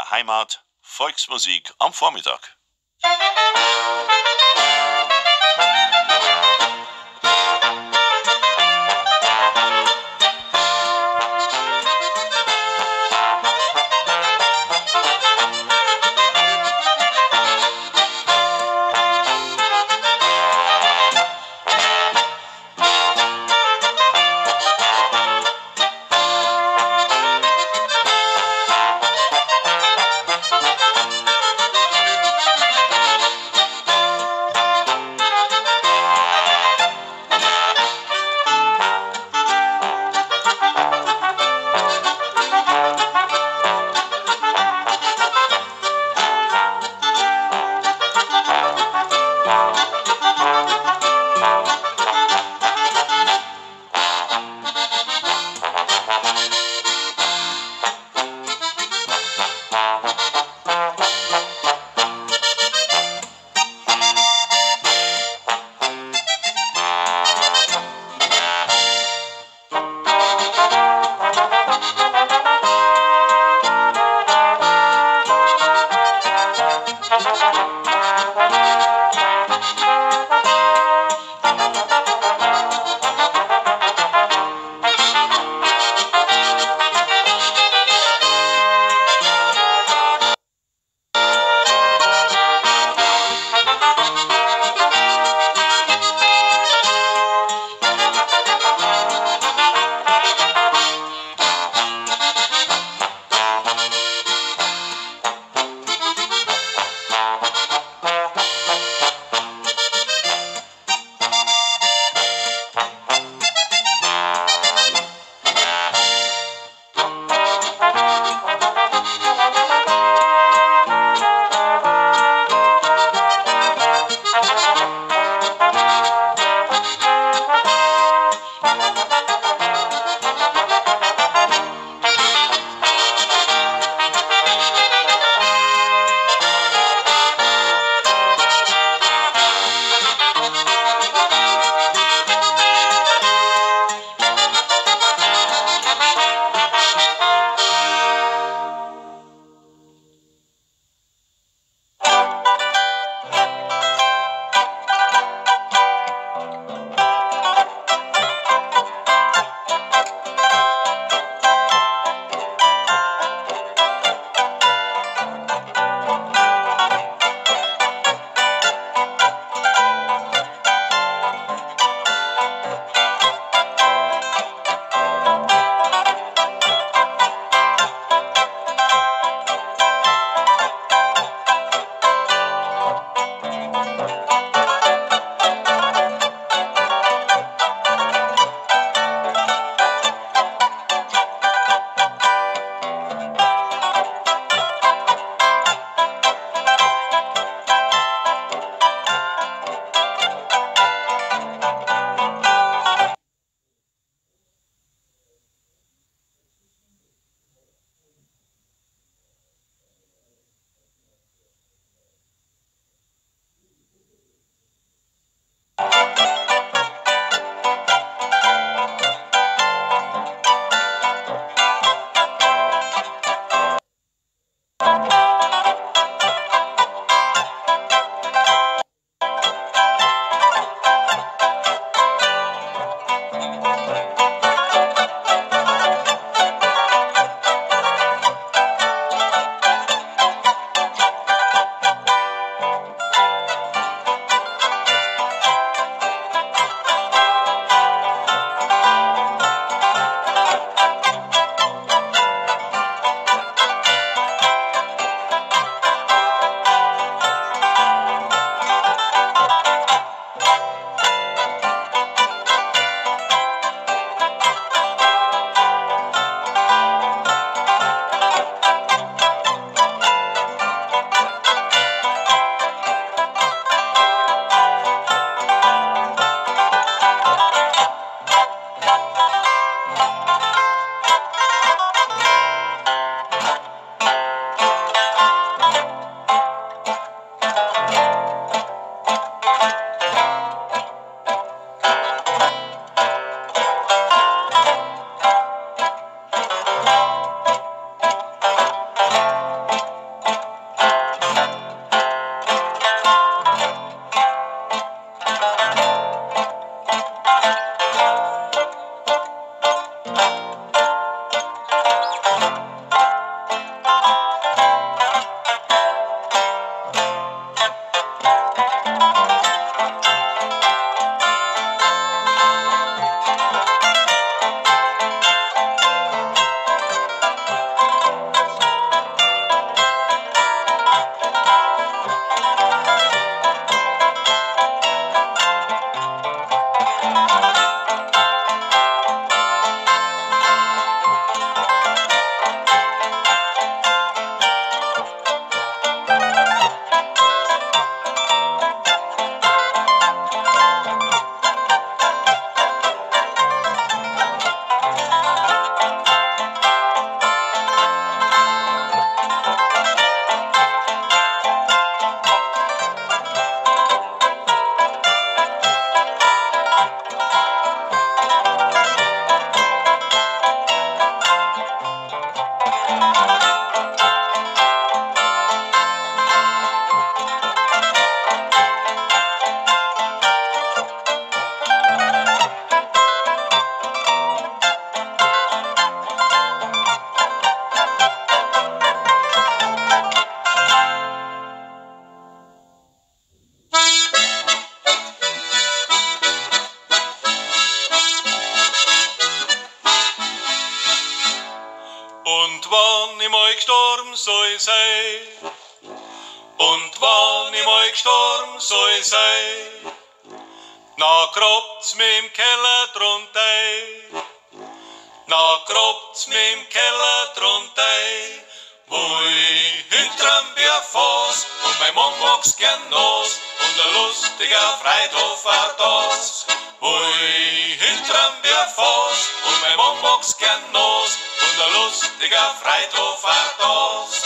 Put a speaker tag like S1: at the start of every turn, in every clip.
S1: BR Heimat, Volksmusik am Vormittag.
S2: Und wann ich mal gestorben soll sein, und wann ich mal gestorben soll sein, na grabt's mich im Keller drunter, na grabt's mich im Keller drunter, wo ich hinterm Bier fass und mein Mann mag's gern nass und ein lustiger Freitag war das. Wo ich hinterm Bier fass und mein Mann mag's gern nass und ein lustiger Freitag war das.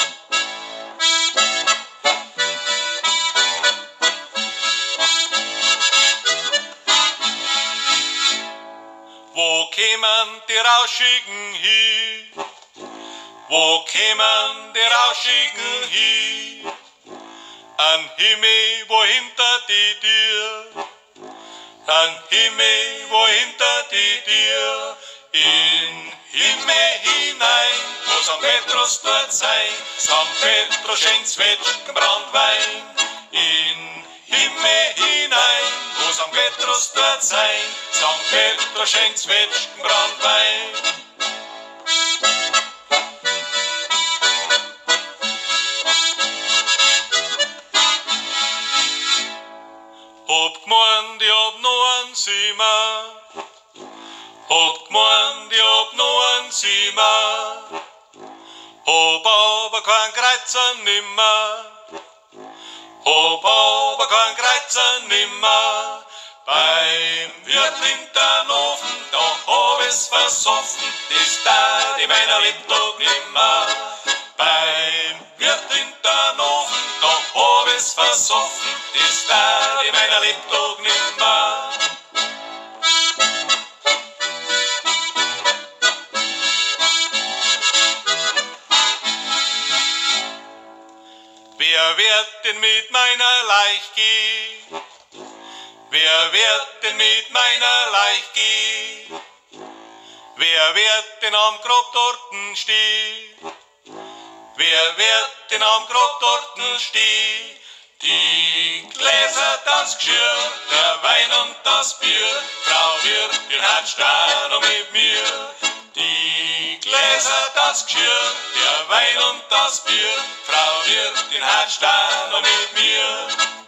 S2: Wo kämen die Rauschigen hin? Wo kämen die Rauschigen hin? An Himmel, wo hinter die Tür, an Himmel, wo hinter die Tür, in Himmel hinein, wo St. Petrus dort sein, St. Petrus schenkt Zwetschgen Brandwein. In Himmel hinein, wo St. Petrus dort sein, St. Petrus schenkt Zwetschgen Brandwein. Hab gemeint, ich hab noch ein Zimmer, hab gemeint, ich hab noch ein Zimmer, hab aber kein Kreuzer nimmer, hab aber kein Kreuzer nimmer. Beim Wirt hinter'n Ofen, da hab ich's versoffen, das tat ich meiner Lebtag nimmer. Beim Wirt hinter'n Ofen, da hab ich's versoffen, das tat ich meiner Lebtag nimmer. Wer wird denn mit meiner Leich gehen? Wer wird denn mit meiner Leich gehen? Wer wird denn am Grab dorten stehen? Wer wird denn am Grab dorten stehen? Die Gläser, das Geschirr, der Wein und das Bier, Frau Wirtin hat Stern noch mit mir. Die Gläser, das Geschirr, der Wein und das Bier, Frau Wirtin hat Stern noch mit mir.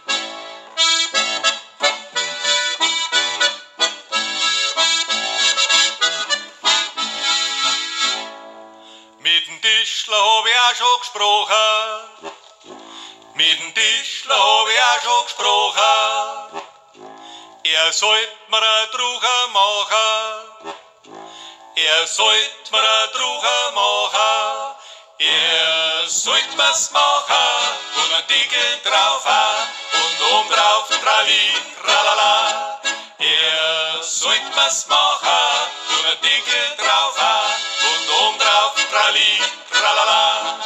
S2: Mit dem Tischler hab ich auch schon gesprochen, mit dem Tischler hab ich auch schon gesprochen. Er sollt mir ein Trucher machen, er sollt mir ein Trucher machen, er sollt mir's machen und ein Deckel drauf haben und oben drauf Trali, Tralala. Er sollt mir's machen und ein Deckel drauf haben und oben drauf Trali, Tralala.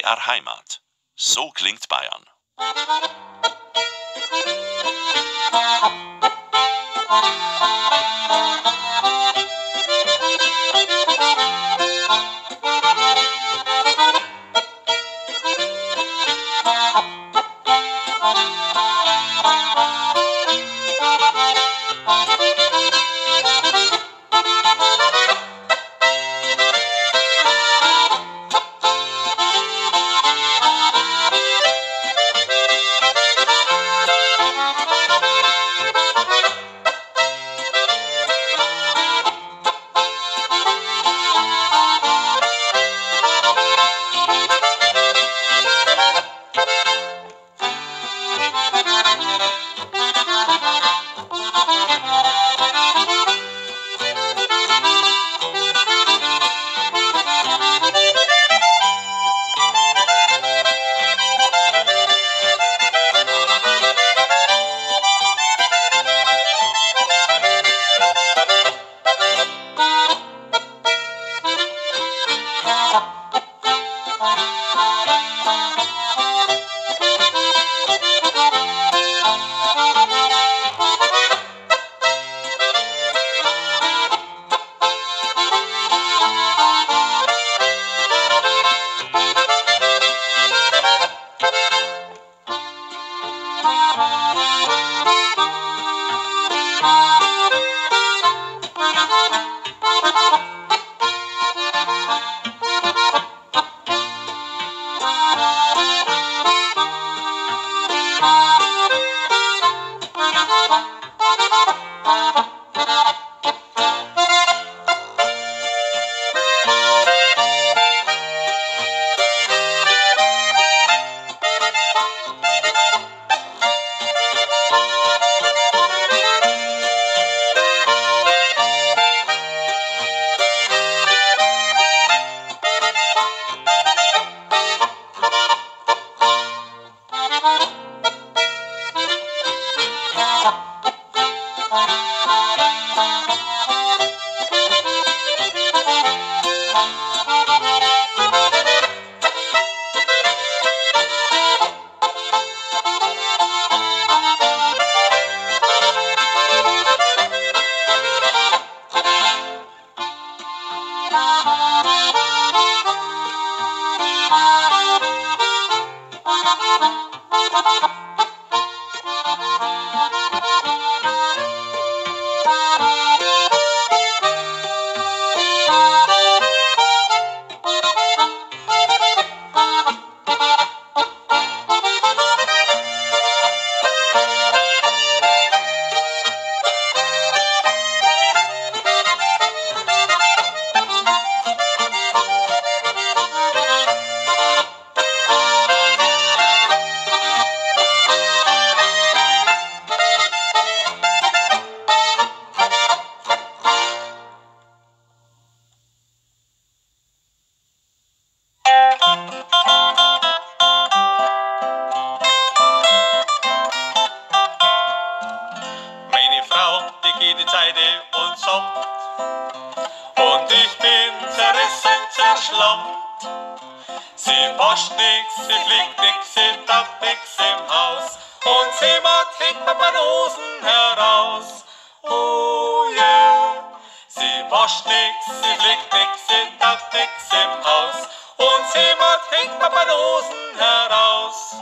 S1: BR Heimat. So klingt Bayern.
S2: Meine Frau, die geht in Seide und Somt und ich bin zerrissen, zerschlammt. Sie wascht nix, sie fliegt nix, sie taugt nix im Haus und sie macht hängt Papanosen heraus. Oh yeah. Sie wascht nix, sie fliegt nix, sie taugt nix im Haus und sie macht hängt Papanosen heraus.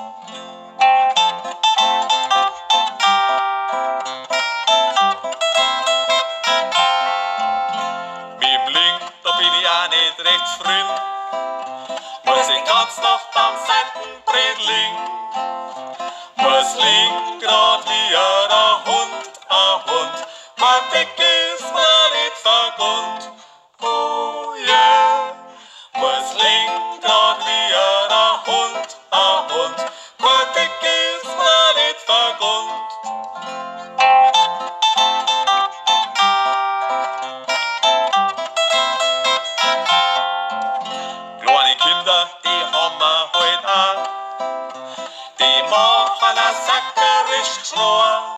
S2: Da bin ich auch nicht recht früh, muss ich ganz Nacht am Seitenbrett liegen. Was liegt grad wie ein Hund, mein Dick ist mir nicht vergund. Oh yeah, was liegt grad wie ein Hund, mein Dick ist mir nicht vergund. Kleine Kinder, die haben wir heut auch, die machen a sackerisch Geschrei.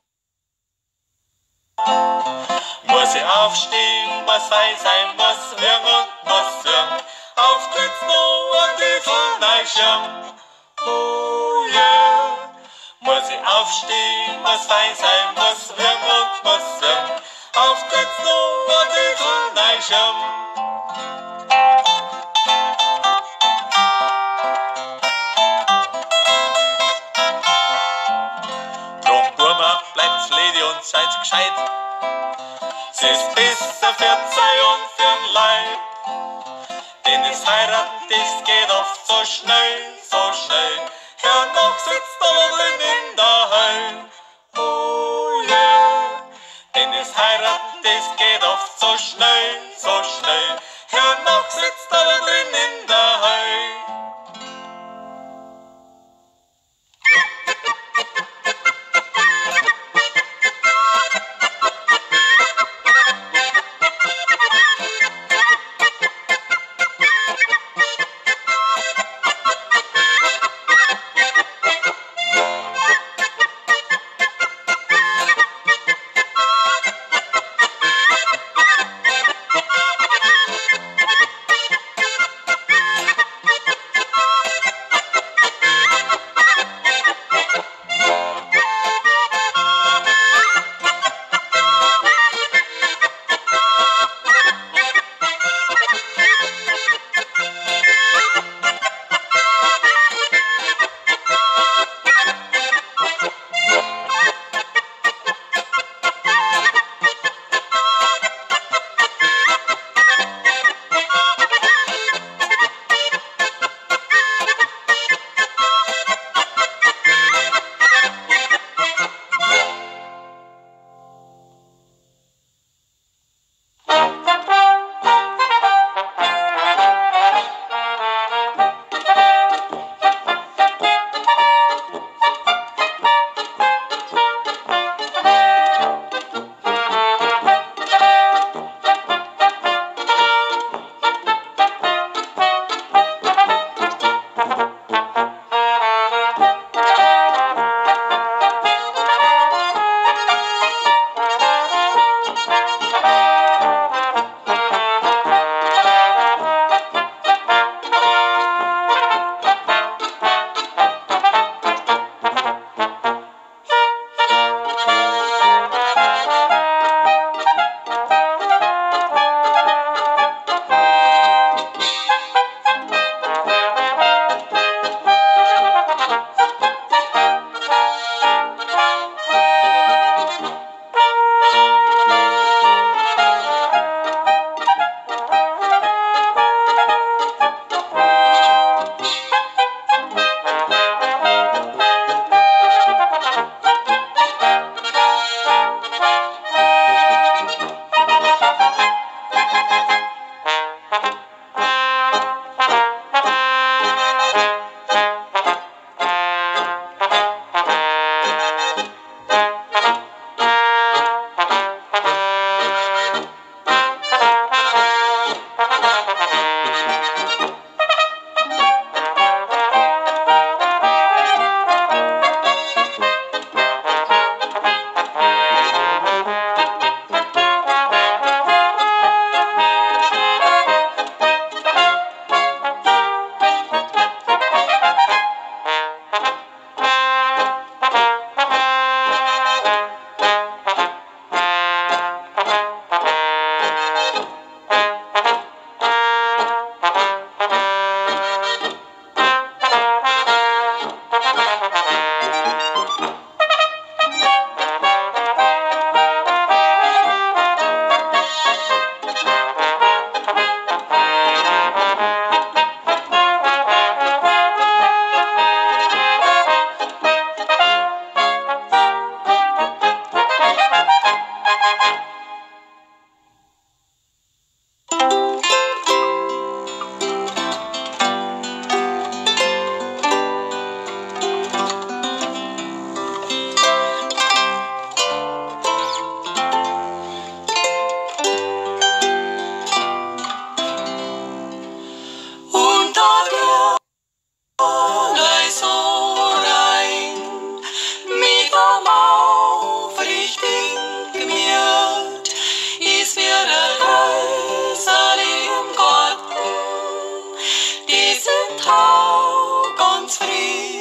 S2: Muss ich aufstehen, muss fein sein, muss hören und muss hören, auf geht's noch ein bisschen Fallschirm. Oh yeah. Muss ich aufstehen, muss fein sein, muss wirken und muss wirken. Auf geht's nur ein bisschen Neischirm. Drum, Burma, bleibt's Lady und seid gescheit. Es ist besser für Zei und für'n Leib. Denn das Heiraten, das geht oft so schnell, so schnell. Hör noch, sitzt aber drin in der Hölle. Oh yeah. Denn das Heiraten, das geht oft so schnell, so schnell. Hör noch, sitzt aber drin in der Hölle.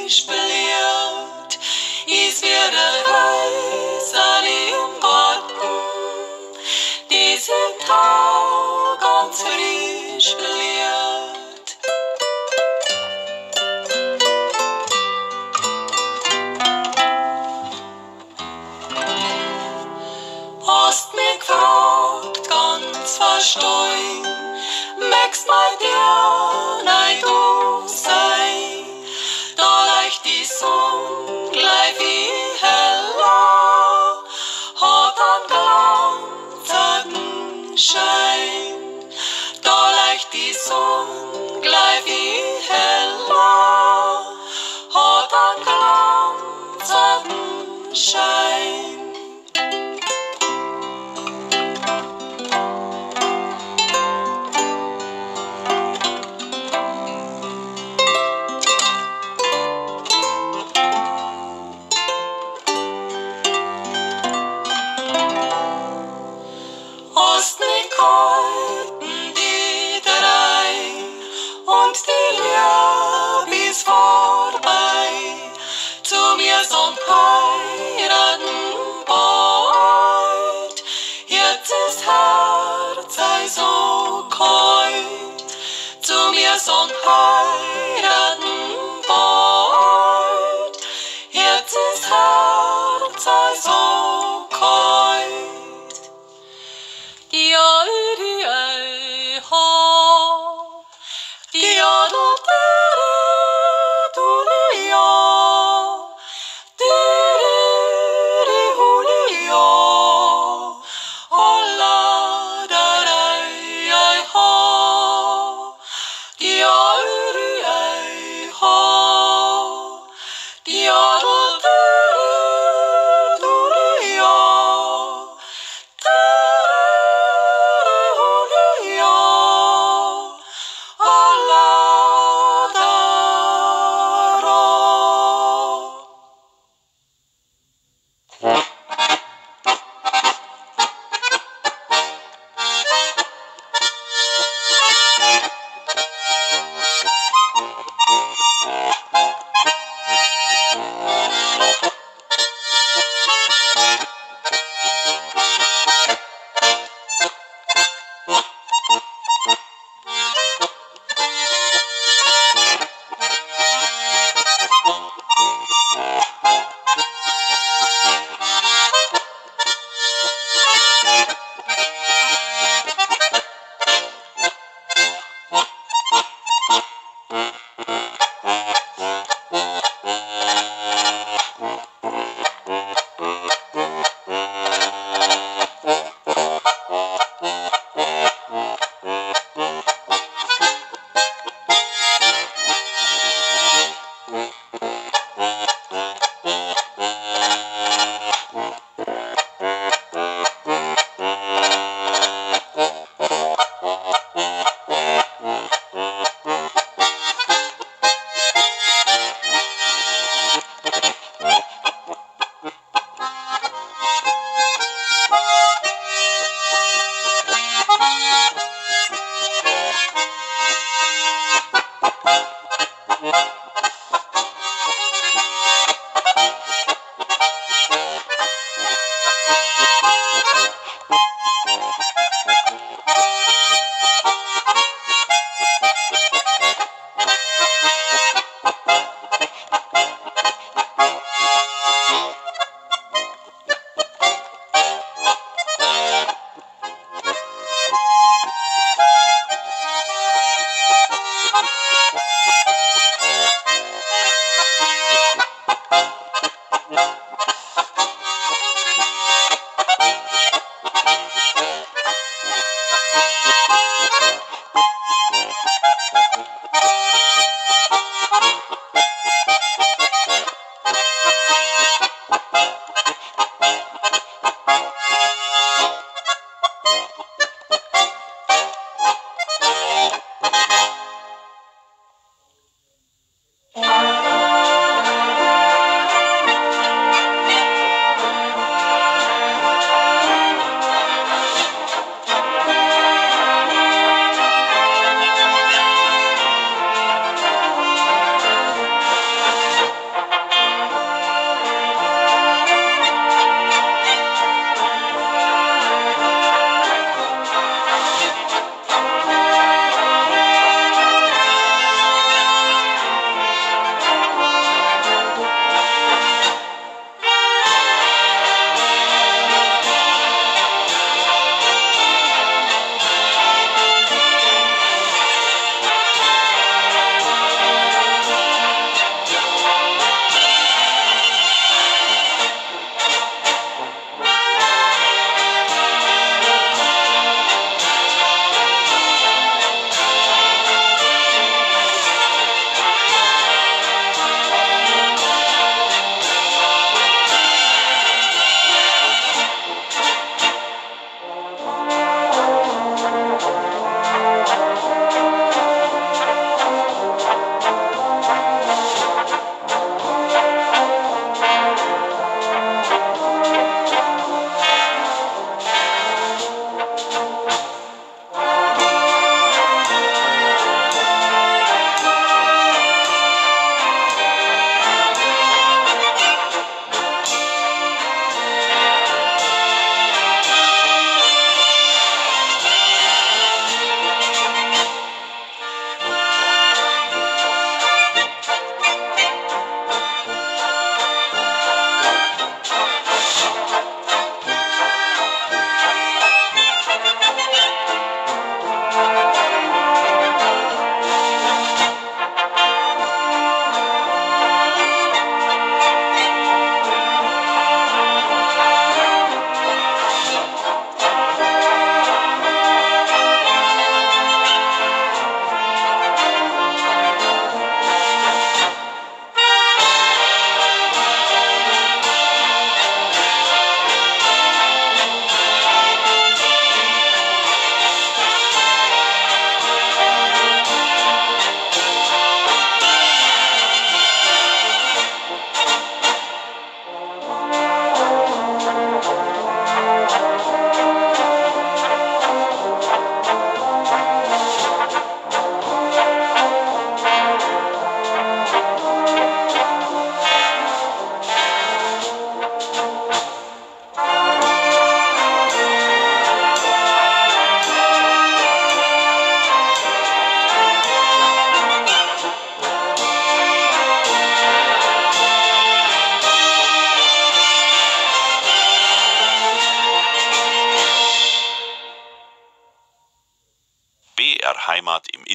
S3: frisch belebt, ist wie der Reis im Garten, diesen Tag ganz frisch belebt. Hast mich gefragt, ganz verstehen, möcht's mal dir nicht sein, da leicht die Sonne gleich wie heller, hat einen glanzigen Schein, da leicht die Sonne gleich wie heller, hat einen glanzigen Schein. Hast mich gehalten, die drei, und die Liebe ist vorbei. Zu mir sind heiraten bald, jetzt ist Herz ei so kalt. Zu mir sind heiraten bald, jetzt ist Herz ei so kalt. Die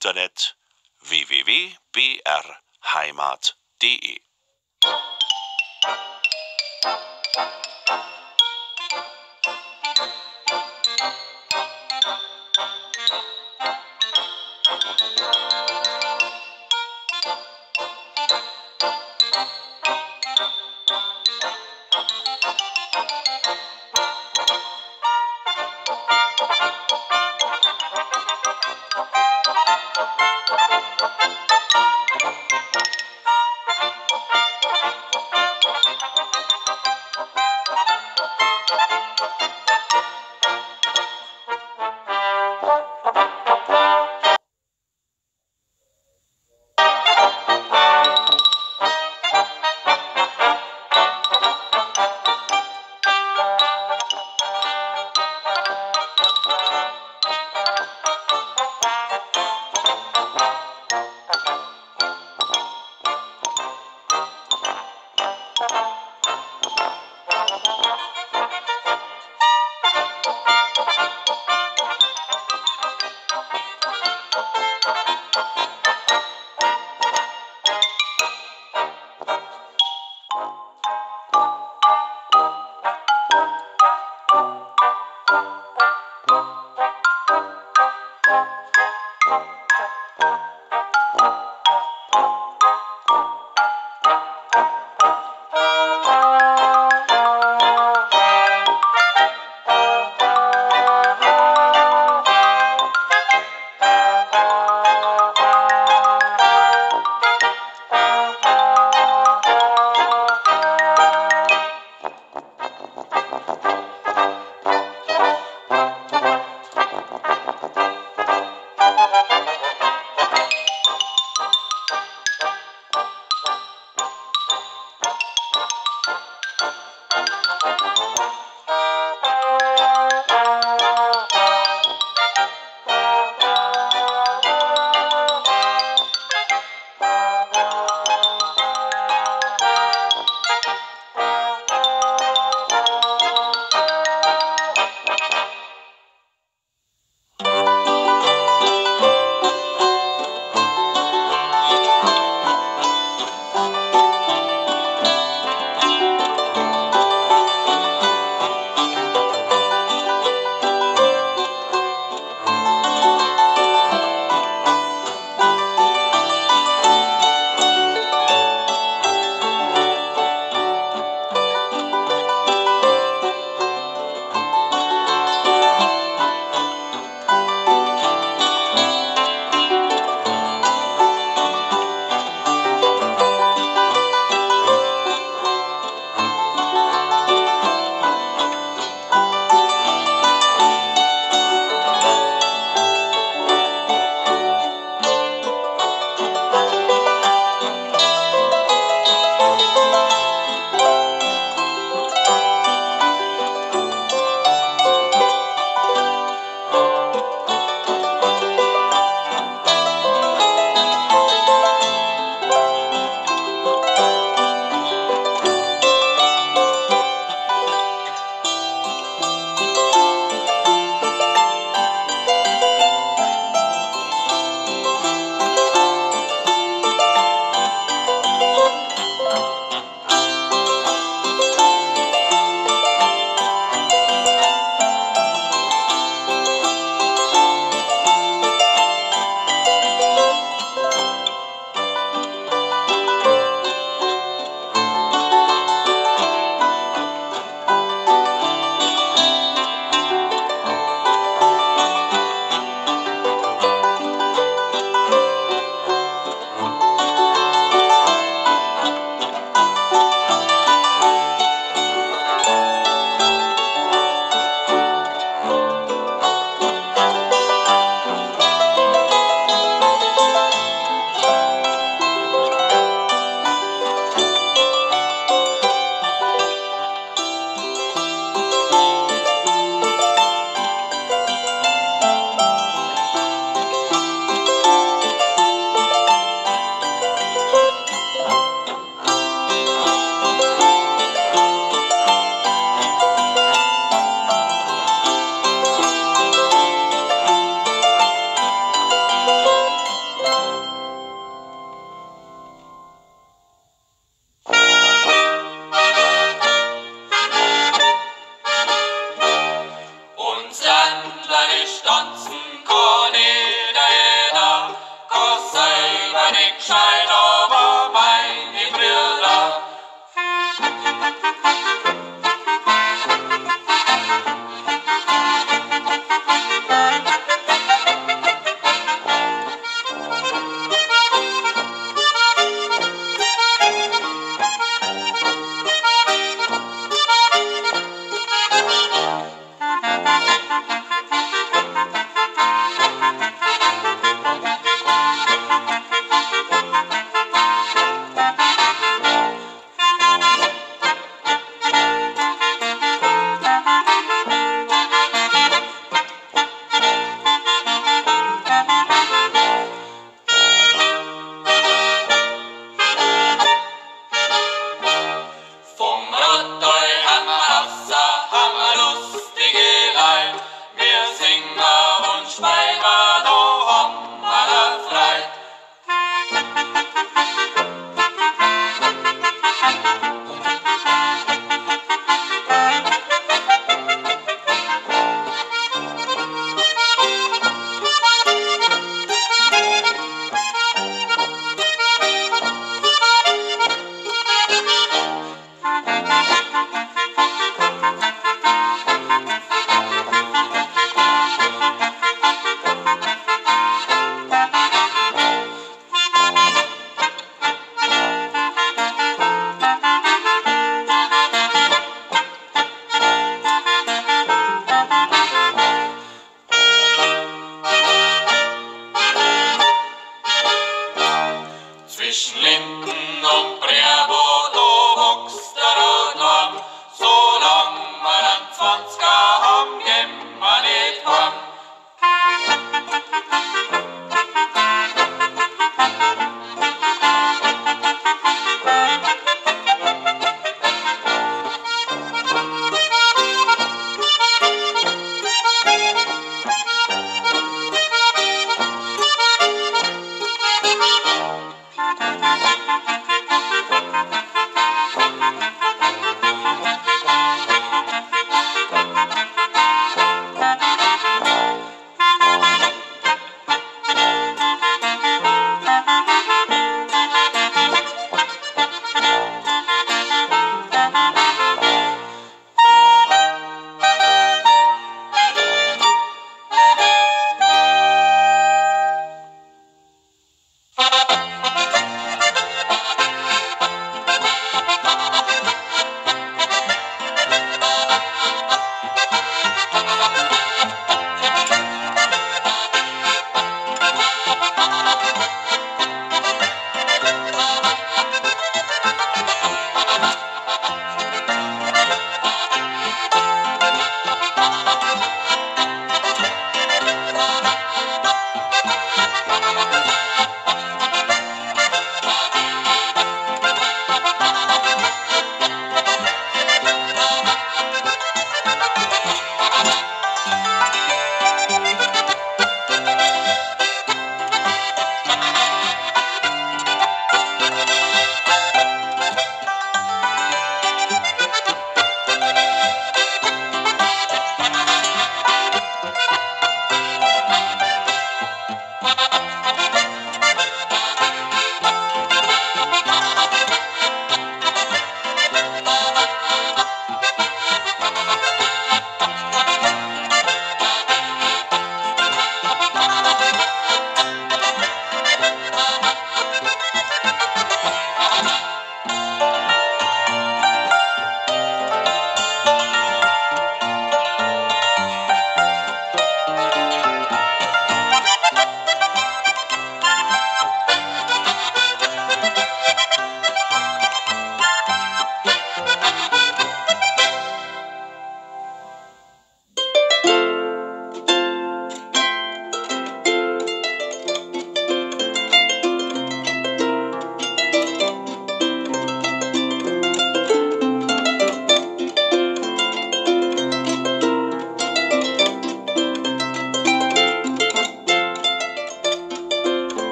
S1: Internet www.brheimat.de.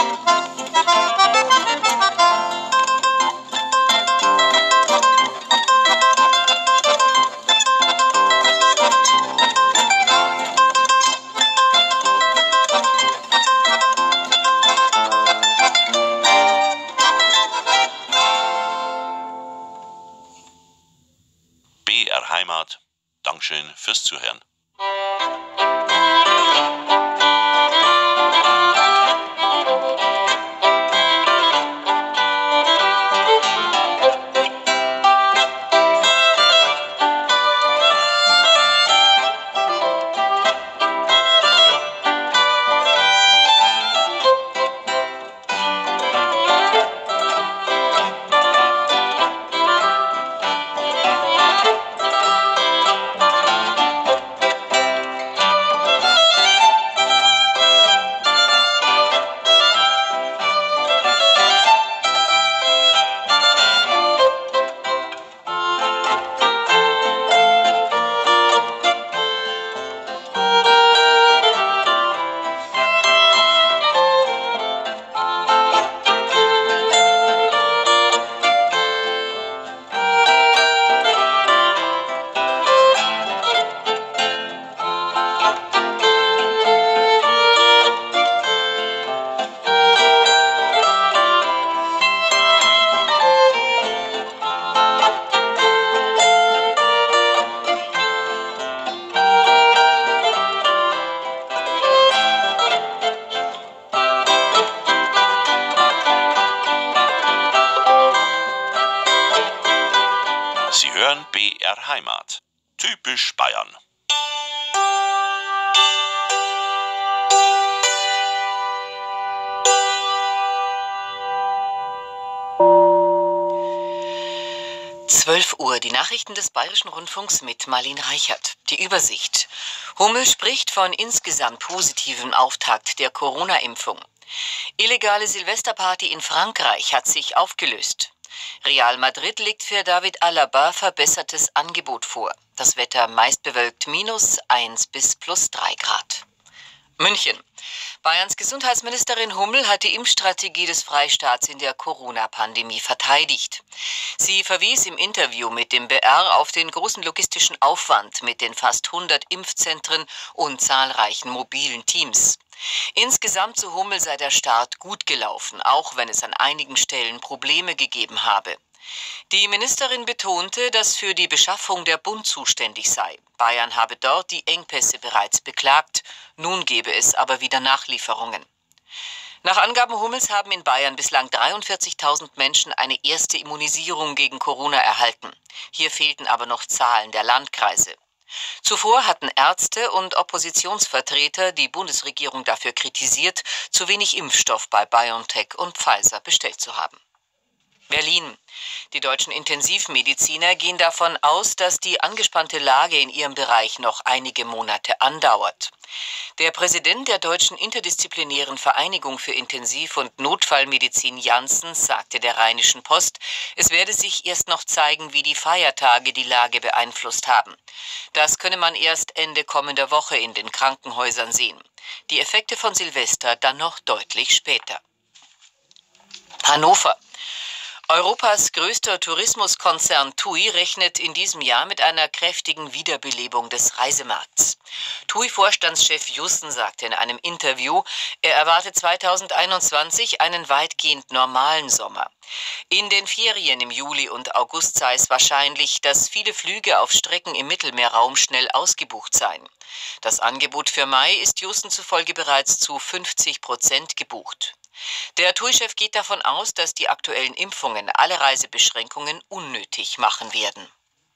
S1: BR Heimat. Dankeschön fürs Zuhören. Sie hören BR Heimat. Typisch Bayern.
S3: Uhr, die Nachrichten des Bayerischen Rundfunks mit Marlene Reichert. Die Übersicht. Hummel spricht von insgesamt positivem Auftakt der Corona-Impfung. Illegale Silvesterparty in Frankreich hat sich aufgelöst. Real Madrid legt für David Alaba verbessertes Angebot vor. Das Wetter meist bewölkt -1 bis +3 Grad. München. Bayerns Gesundheitsministerin Hummel hat die Impfstrategie des Freistaats in der Corona-Pandemie verteidigt. Sie verwies im Interview mit dem BR auf den großen logistischen Aufwand mit den fast 100 Impfzentren und zahlreichen mobilen Teams. Insgesamt, so Hummel, sei der Start gut gelaufen, auch wenn es an einigen Stellen Probleme gegeben habe. Die Ministerin betonte, dass für die Beschaffung der Bund zuständig sei. Bayern habe dort die Engpässe bereits beklagt, nun gebe es aber wieder Nachlieferungen. Nach Angaben Hummels haben in Bayern bislang 43.000 Menschen eine erste Immunisierung gegen Corona erhalten. Hier fehlten aber noch Zahlen der Landkreise. Zuvor hatten Ärzte und Oppositionsvertreter die Bundesregierung dafür kritisiert, zu wenig Impfstoff bei BioNTech und Pfizer bestellt zu haben. Berlin. Die deutschen Intensivmediziner gehen davon aus, dass die angespannte Lage in ihrem Bereich noch einige Monate andauert. Der Präsident der Deutschen Interdisziplinären Vereinigung für Intensiv- und Notfallmedizin Janssens sagte der Rheinischen Post, es werde sich erst noch zeigen, wie die Feiertage die Lage beeinflusst haben. Das könne man erst Ende kommender Woche in den Krankenhäusern sehen. Die Effekte von Silvester dann noch deutlich später. Hannover. Europas größter Tourismuskonzern TUI rechnet in diesem Jahr mit einer kräftigen Wiederbelebung des Reisemarkts. TUI-Vorstandschef Jussen sagte in einem Interview, er erwartet 2021 einen weitgehend normalen Sommer. In den Ferien im Juli und August sei es wahrscheinlich, dass viele Flüge auf Strecken im Mittelmeerraum schnell ausgebucht seien. Das Angebot für Mai ist Jussen zufolge bereits zu 50% gebucht. Der TUI-Chef geht davon aus, dass die aktuellen Impfungen alle Reisebeschränkungen unnötig machen werden.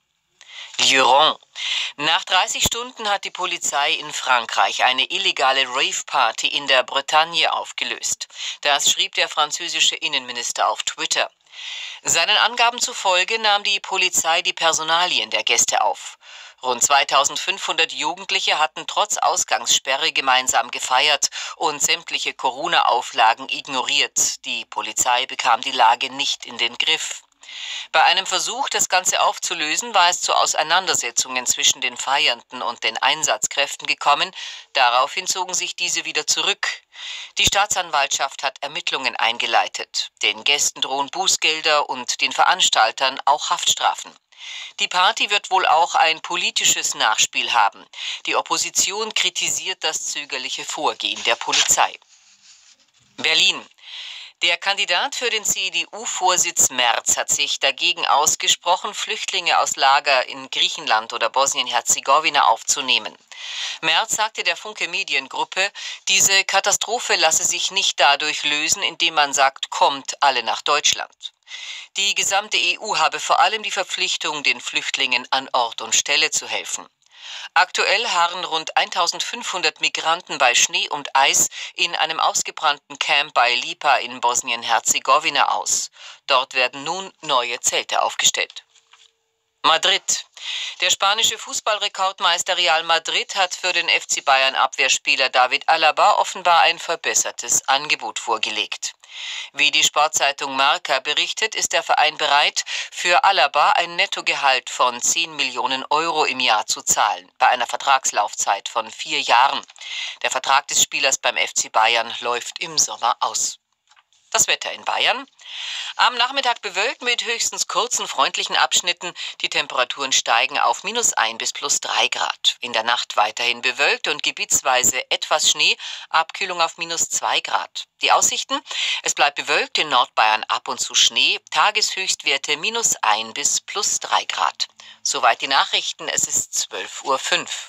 S3: Lyon. Nach 30 Stunden hat die Polizei in Frankreich eine illegale Rave-Party in der Bretagne aufgelöst. Das schrieb der französische Innenminister auf Twitter. Seinen Angaben zufolge nahm die Polizei die Personalien der Gäste auf. Rund 2500 Jugendliche hatten trotz Ausgangssperre gemeinsam gefeiert und sämtliche Corona-Auflagen ignoriert. Die Polizei bekam die Lage nicht in den Griff. Bei einem Versuch, das Ganze aufzulösen, war es zu Auseinandersetzungen zwischen den Feiernden und den Einsatzkräften gekommen. Daraufhin zogen sich diese wieder zurück. Die Staatsanwaltschaft hat Ermittlungen eingeleitet. Den Gästen drohen Bußgelder und den Veranstaltern auch Haftstrafen. Die Party wird wohl auch ein politisches Nachspiel haben. Die Opposition kritisiert das zögerliche Vorgehen der Polizei. Berlin. Der Kandidat für den CDU-Vorsitz Merz hat sich dagegen ausgesprochen, Flüchtlinge aus Lager in Griechenland oder Bosnien-Herzegowina aufzunehmen. Merz sagte der Funke Mediengruppe, diese Katastrophe lasse sich nicht dadurch lösen, indem man sagt, kommt alle nach Deutschland. Die gesamte EU habe vor allem die Verpflichtung, den Flüchtlingen an Ort und Stelle zu helfen. Aktuell harren rund 1500 Migranten bei Schnee und Eis in einem ausgebrannten Camp bei Lipa in Bosnien-Herzegowina aus. Dort werden nun neue Zelte aufgestellt. Madrid. Der spanische Fußballrekordmeister Real Madrid hat für den FC Bayern Abwehrspieler David Alaba offenbar ein verbessertes Angebot vorgelegt. Wie die Sportzeitung Marca berichtet, ist der Verein bereit, für Alaba ein Nettogehalt von 10 Millionen Euro im Jahr zu zahlen, bei einer Vertragslaufzeit von 4 Jahren. Der Vertrag des Spielers beim FC Bayern läuft im Sommer aus. Das Wetter in Bayern. Am Nachmittag bewölkt mit höchstens kurzen, freundlichen Abschnitten. Die Temperaturen steigen auf -1 bis +3 Grad. In der Nacht weiterhin bewölkt und gebietsweise etwas Schnee, Abkühlung auf -2 Grad. Die Aussichten? Es bleibt bewölkt, in Nordbayern ab und zu Schnee, Tageshöchstwerte -1 bis +3 Grad. Soweit die Nachrichten, es ist 12:05 Uhr.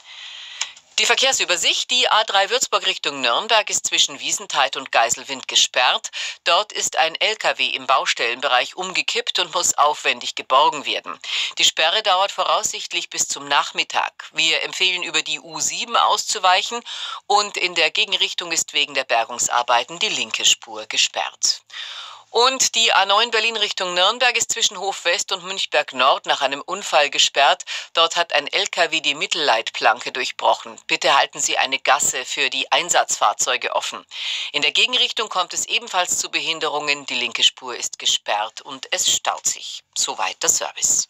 S3: Die Verkehrsübersicht, die A3 Würzburg Richtung Nürnberg ist zwischen Wiesentheit und Geiselwind gesperrt. Dort ist ein LKW im Baustellenbereich umgekippt und muss aufwendig geborgen werden. Die Sperre dauert voraussichtlich bis zum Nachmittag. Wir empfehlen, über die U7 auszuweichen und in der Gegenrichtung ist wegen der Bergungsarbeiten die linke Spur gesperrt. Und die A9 Berlin Richtung Nürnberg ist zwischen Hof West und Münchberg Nord nach einem Unfall gesperrt. Dort hat ein LKW die Mittelleitplanke durchbrochen. Bitte halten Sie eine Gasse für die Einsatzfahrzeuge offen. In der Gegenrichtung kommt es ebenfalls zu Behinderungen. Die linke Spur ist gesperrt und es staut sich. Soweit der Service.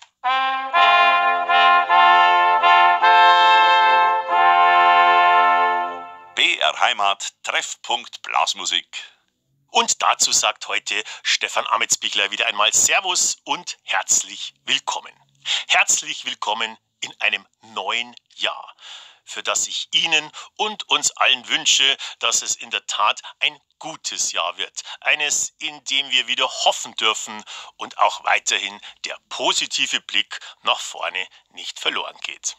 S1: BR Heimat, Treffpunkt Blasmusik.
S4: Und dazu sagt heute Stefan Ametsbichler wieder einmal Servus und herzlich willkommen. Herzlich willkommen in einem neuen Jahr, für das ich Ihnen und uns allen wünsche, dass es in der Tat ein gutes Jahr wird. Eines, in dem wir wieder hoffen dürfen und auch weiterhin der positive Blick nach vorne nicht verloren geht.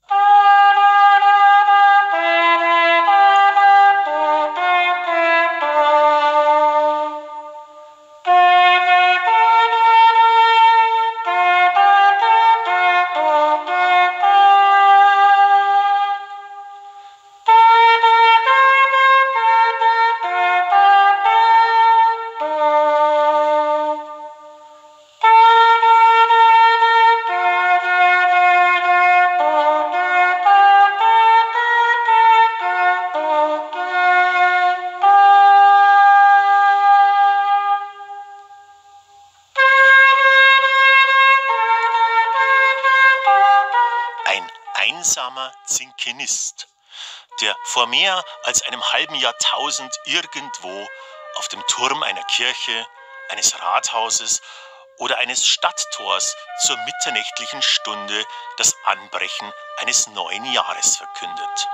S4: Einsamer Zinkenist, der vor mehr als einem halben Jahrtausend irgendwo auf dem Turm einer Kirche, eines Rathauses oder eines Stadttors zur mitternächtlichen Stunde das Anbrechen eines neuen Jahres verkündet.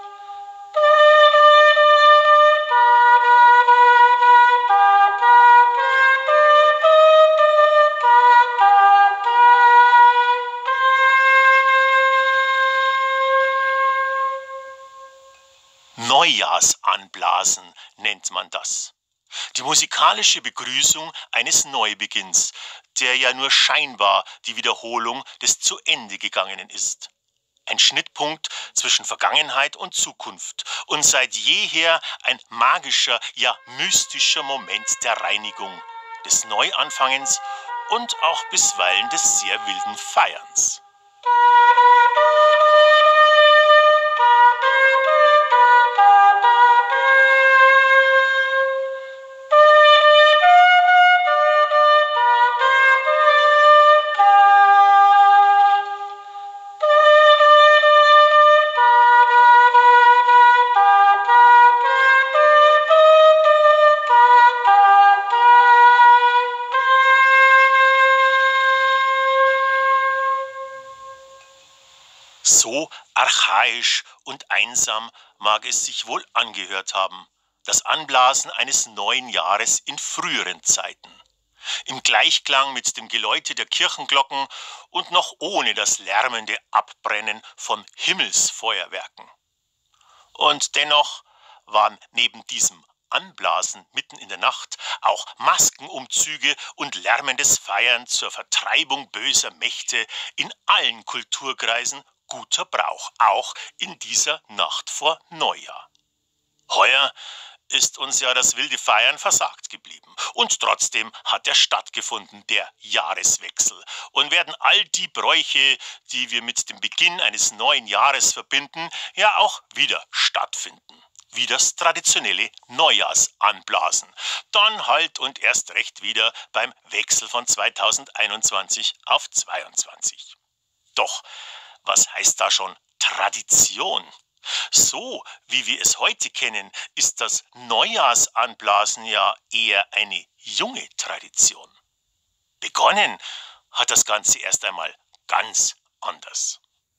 S4: Neujahrsanblasen nennt man das. Die musikalische Begrüßung eines Neubeginns, der ja nur scheinbar die Wiederholung des zu Ende gegangenen ist. Ein Schnittpunkt zwischen Vergangenheit und Zukunft und seit jeher ein magischer, ja mystischer Moment der Reinigung, des Neuanfangens und auch bisweilen des sehr wilden Feierns. Archaisch und einsam mag es sich wohl angehört haben, das Anblasen eines neuen Jahres in früheren Zeiten. Im Gleichklang mit dem Geläute der Kirchenglocken und noch ohne das lärmende Abbrennen von Himmelsfeuerwerken. Und dennoch waren neben diesem Anblasen mitten in der Nacht auch Maskenumzüge und lärmendes Feiern zur Vertreibung böser Mächte in allen Kulturkreisen guter Brauch, auch in dieser Nacht vor Neujahr. Heuer ist uns ja das wilde Feiern versagt geblieben. Und trotzdem hat er stattgefunden, der Jahreswechsel. Und werden all die Bräuche, die wir mit dem Beginn eines neuen Jahres verbinden, ja auch wieder stattfinden. Wie das traditionelle Neujahrsanblasen. Dann halt und erst recht wieder beim Wechsel von 2021 auf 22. Doch, was heißt da schon Tradition? So, wie wir es heute kennen, ist das Neujahrsanblasen ja eher eine junge Tradition. Begonnen hat das Ganze erst einmal ganz anders.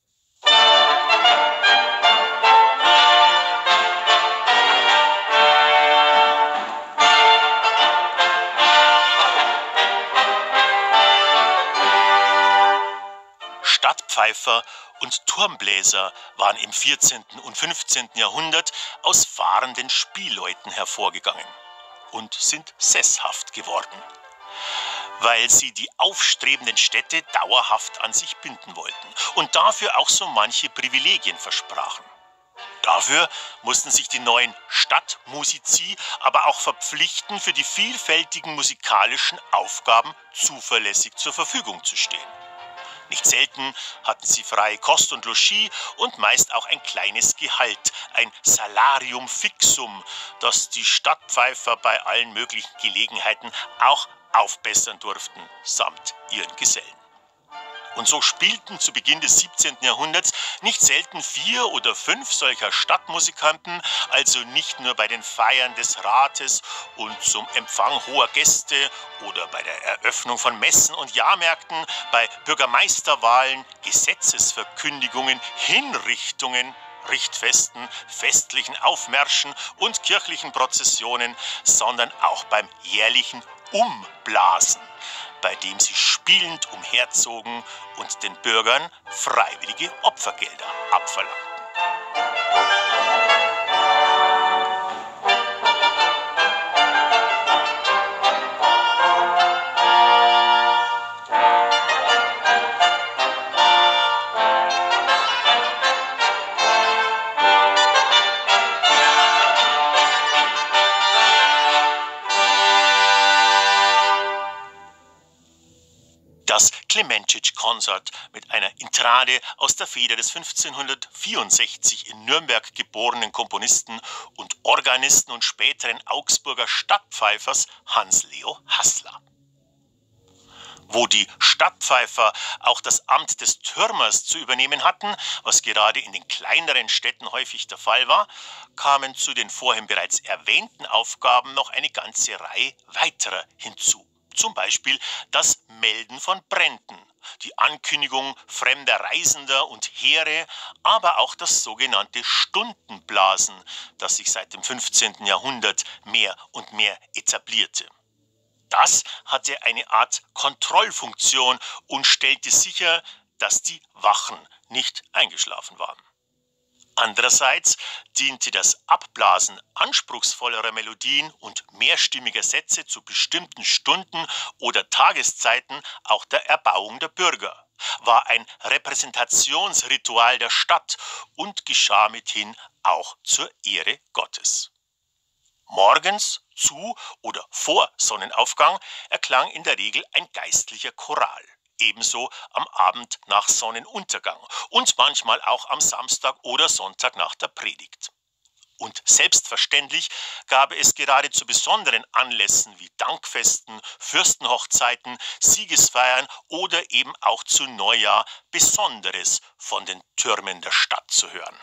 S4: Stadtpfeifer und Turmbläser waren im 14. und 15. Jahrhundert aus fahrenden Spielleuten hervorgegangen und sind sesshaft geworden, weil sie die aufstrebenden Städte dauerhaft an sich binden wollten und dafür auch so manche Privilegien versprachen. Dafür mussten sich die neuen Stadtmusici aber auch verpflichten, für die vielfältigen musikalischen Aufgaben zuverlässig zur Verfügung zu stehen. Nicht selten hatten sie freie Kost und Logis und meist auch ein kleines Gehalt, ein Salarium fixum, das die Stadtpfeifer bei allen möglichen Gelegenheiten auch aufbessern durften, samt ihren Gesellen. Und so spielten zu Beginn des 17. Jahrhunderts nicht selten 4 oder 5 solcher Stadtmusikanten, also nicht nur bei den Feiern des Rates und zum Empfang hoher Gäste oder bei der Eröffnung von Messen und Jahrmärkten, bei Bürgermeisterwahlen, Gesetzesverkündigungen, Hinrichtungen, Richtfesten, festlichen Aufmärschen und kirchlichen Prozessionen, sondern auch beim jährlichen Umblasen, bei dem sie spielend umherzogen und den Bürgern freiwillige Opfergelder abverlangten. Das Klementschitsch-Konsort mit einer Intrade aus der Feder des 1564 in Nürnberg geborenen Komponisten und Organisten und späteren Augsburger Stadtpfeifers Hans Leo Haßler. Wo die Stadtpfeifer auch das Amt des Türmers zu übernehmen hatten, was gerade in den kleineren Städten häufig der Fall war, kamen zu den vorhin bereits erwähnten Aufgaben noch eine ganze Reihe weiterer hinzu. Zum Beispiel das Melden von Bränden, die Ankündigung fremder Reisender und Heere, aber auch das sogenannte Stundenblasen, das sich seit dem 15. Jahrhundert mehr und mehr etablierte. Das hatte eine Art Kontrollfunktion und stellte sicher, dass die Wachen nicht eingeschlafen waren. Andererseits diente das Abblasen anspruchsvollerer Melodien und mehrstimmiger Sätze zu bestimmten Stunden oder Tageszeiten auch der Erbauung der Bürger, war ein Repräsentationsritual der Stadt und geschah mithin auch zur Ehre Gottes. Morgens zu oder vor Sonnenaufgang erklang in der Regel ein geistlicher Choral. Ebenso am Abend nach Sonnenuntergang und manchmal auch am Samstag oder Sonntag nach der Predigt. Und selbstverständlich gab es gerade zu besonderen Anlässen wie Dankfesten, Fürstenhochzeiten, Siegesfeiern oder eben auch zu Neujahr Besonderes von den Türmen der Stadt zu hören.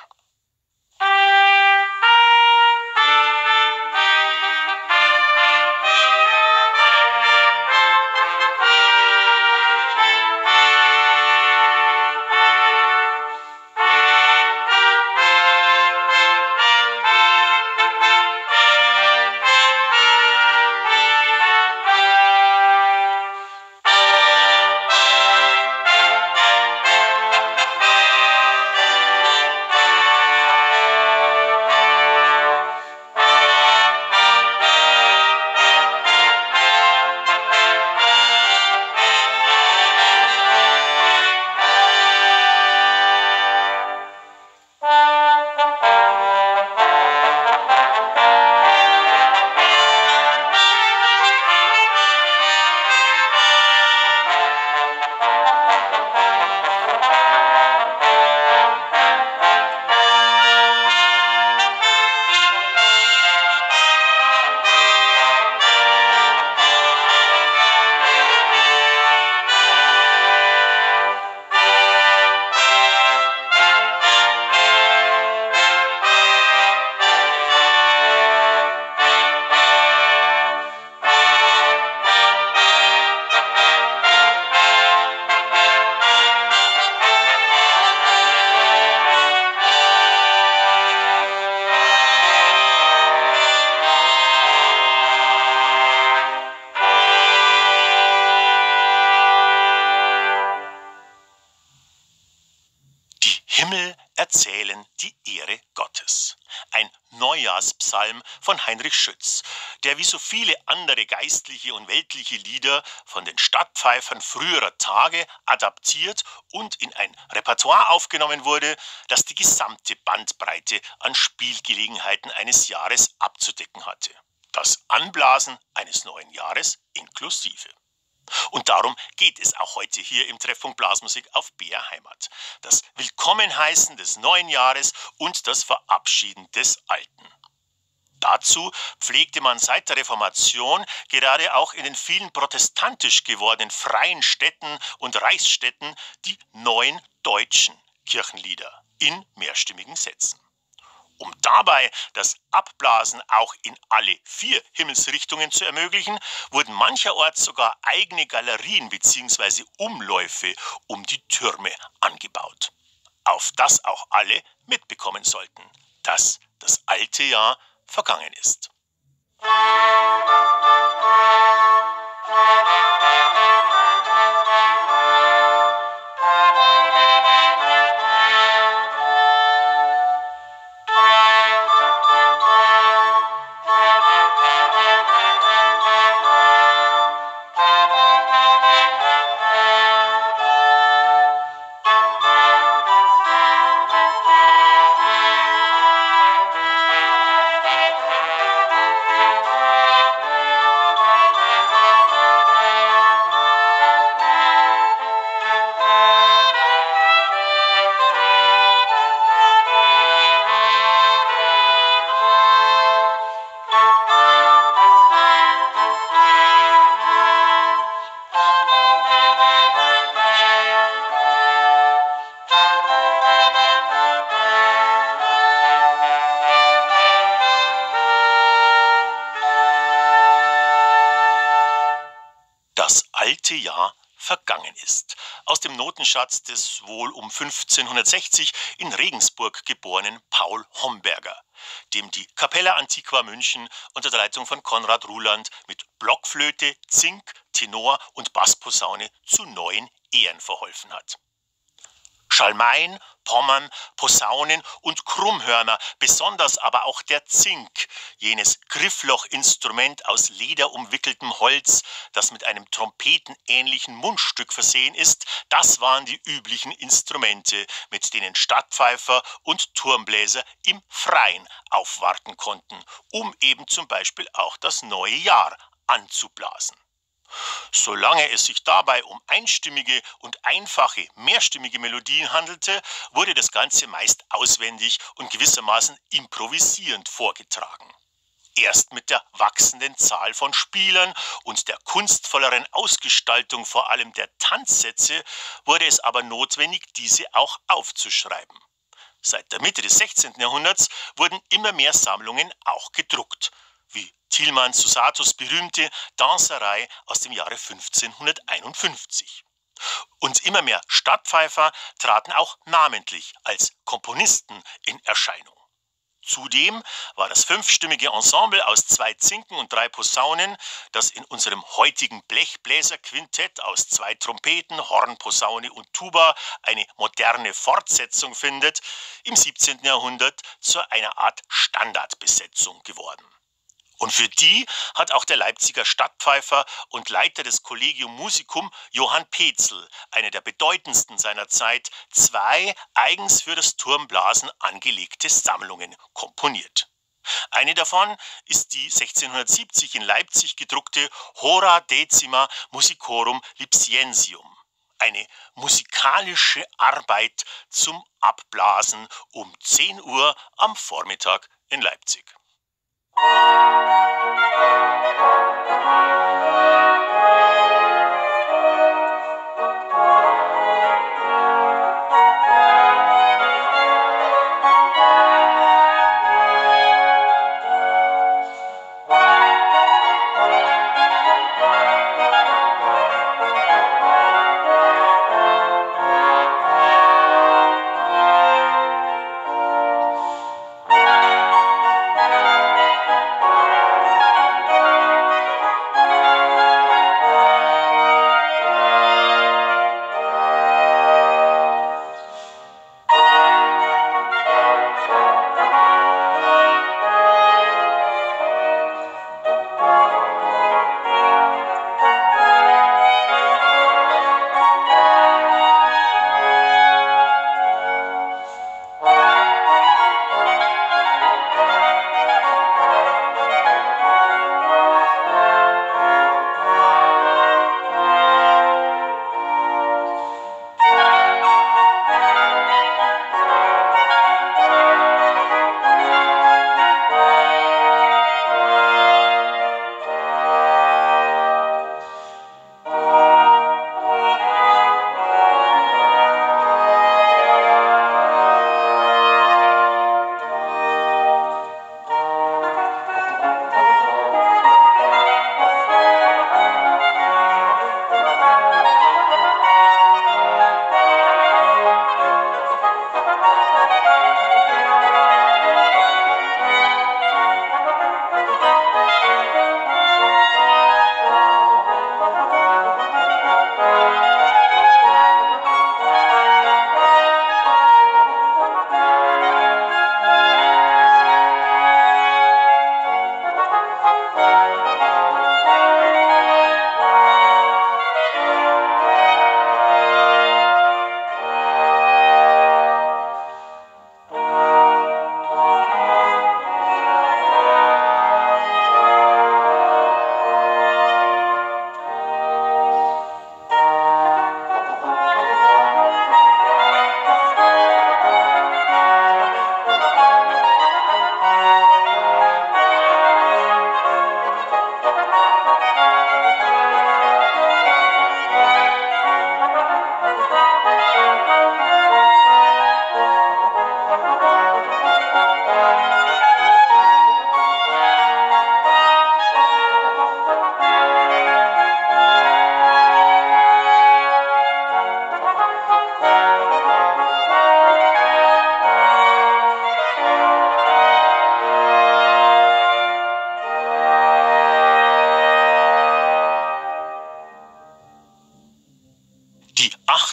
S4: preisen die Ehre Gottes. Ein Neujahrspsalm von Heinrich Schütz, der wie so viele andere geistliche und weltliche Lieder von den Stadtpfeifern früherer Tage adaptiert und in ein Repertoire aufgenommen wurde, das die gesamte Bandbreite an Spielgelegenheiten eines Jahres abzudecken hatte. Das Anblasen eines neuen Jahres inklusive. Und darum geht es auch heute hier im Treffpunkt Blasmusik auf BR Heimat. Das Willkommenheißen des neuen Jahres und das Verabschieden des Alten. Dazu pflegte man seit der Reformation gerade auch in den vielen protestantisch gewordenen freien Städten und Reichsstädten die neuen deutschen Kirchenlieder in mehrstimmigen Sätzen. Um dabei das Abblasen auch in alle 4 Himmelsrichtungen zu ermöglichen, wurden mancherorts sogar eigene Galerien bzw. Umläufe um die Türme angebaut. Auf das auch alle mitbekommen sollten, dass das alte Jahr vergangen ist. Das alte Jahr vergangen ist. Aus dem Notenschatz des wohl um 1560 in Regensburg geborenen Paul Homberger, dem die Capella Antiqua München unter der Leitung von Konrad Ruhland mit Blockflöte, Zink, Tenor und Bassposaune zu neuen Ehren verholfen hat. Schalmeien, Pommern, Posaunen und Krummhörner, besonders aber auch der Zink, jenes Grifflochinstrument aus lederumwickeltem Holz, das mit einem trompetenähnlichen Mundstück versehen ist, das waren die üblichen Instrumente, mit denen Stadtpfeifer und Turmbläser im Freien aufwarten konnten, um eben zum Beispiel auch das neue Jahr anzublasen. Solange es sich dabei um einstimmige und einfache, mehrstimmige Melodien handelte, wurde das Ganze meist auswendig und gewissermaßen improvisierend vorgetragen. Erst mit der wachsenden Zahl von Spielern und der kunstvolleren Ausgestaltung vor allem der Tanzsätze wurde es aber notwendig, diese auch aufzuschreiben. Seit der Mitte des 16. Jahrhunderts wurden immer mehr Sammlungen auch gedruckt, wie Tilman Susatos berühmte Danserei aus dem Jahre 1551. Und immer mehr Stadtpfeifer traten auch namentlich als Komponisten in Erscheinung. Zudem war das 5-stimmige Ensemble aus 2 Zinken und 3 Posaunen, das in unserem heutigen Blechbläserquintett aus 2 Trompeten, Horn, Posaune und Tuba eine moderne Fortsetzung findet, im 17. Jahrhundert zu einer Art Standardbesetzung geworden. Und für die hat auch der Leipziger Stadtpfeifer und Leiter des Collegium Musicum Johann Pezel, eine der bedeutendsten seiner Zeit, 2 eigens für das Turmblasen angelegte Sammlungen komponiert. Eine davon ist die 1670 in Leipzig gedruckte Hora Decima Musicorum Lipsiensium, eine musikalische Arbeit zum Abblasen um 10 Uhr am Vormittag in Leipzig.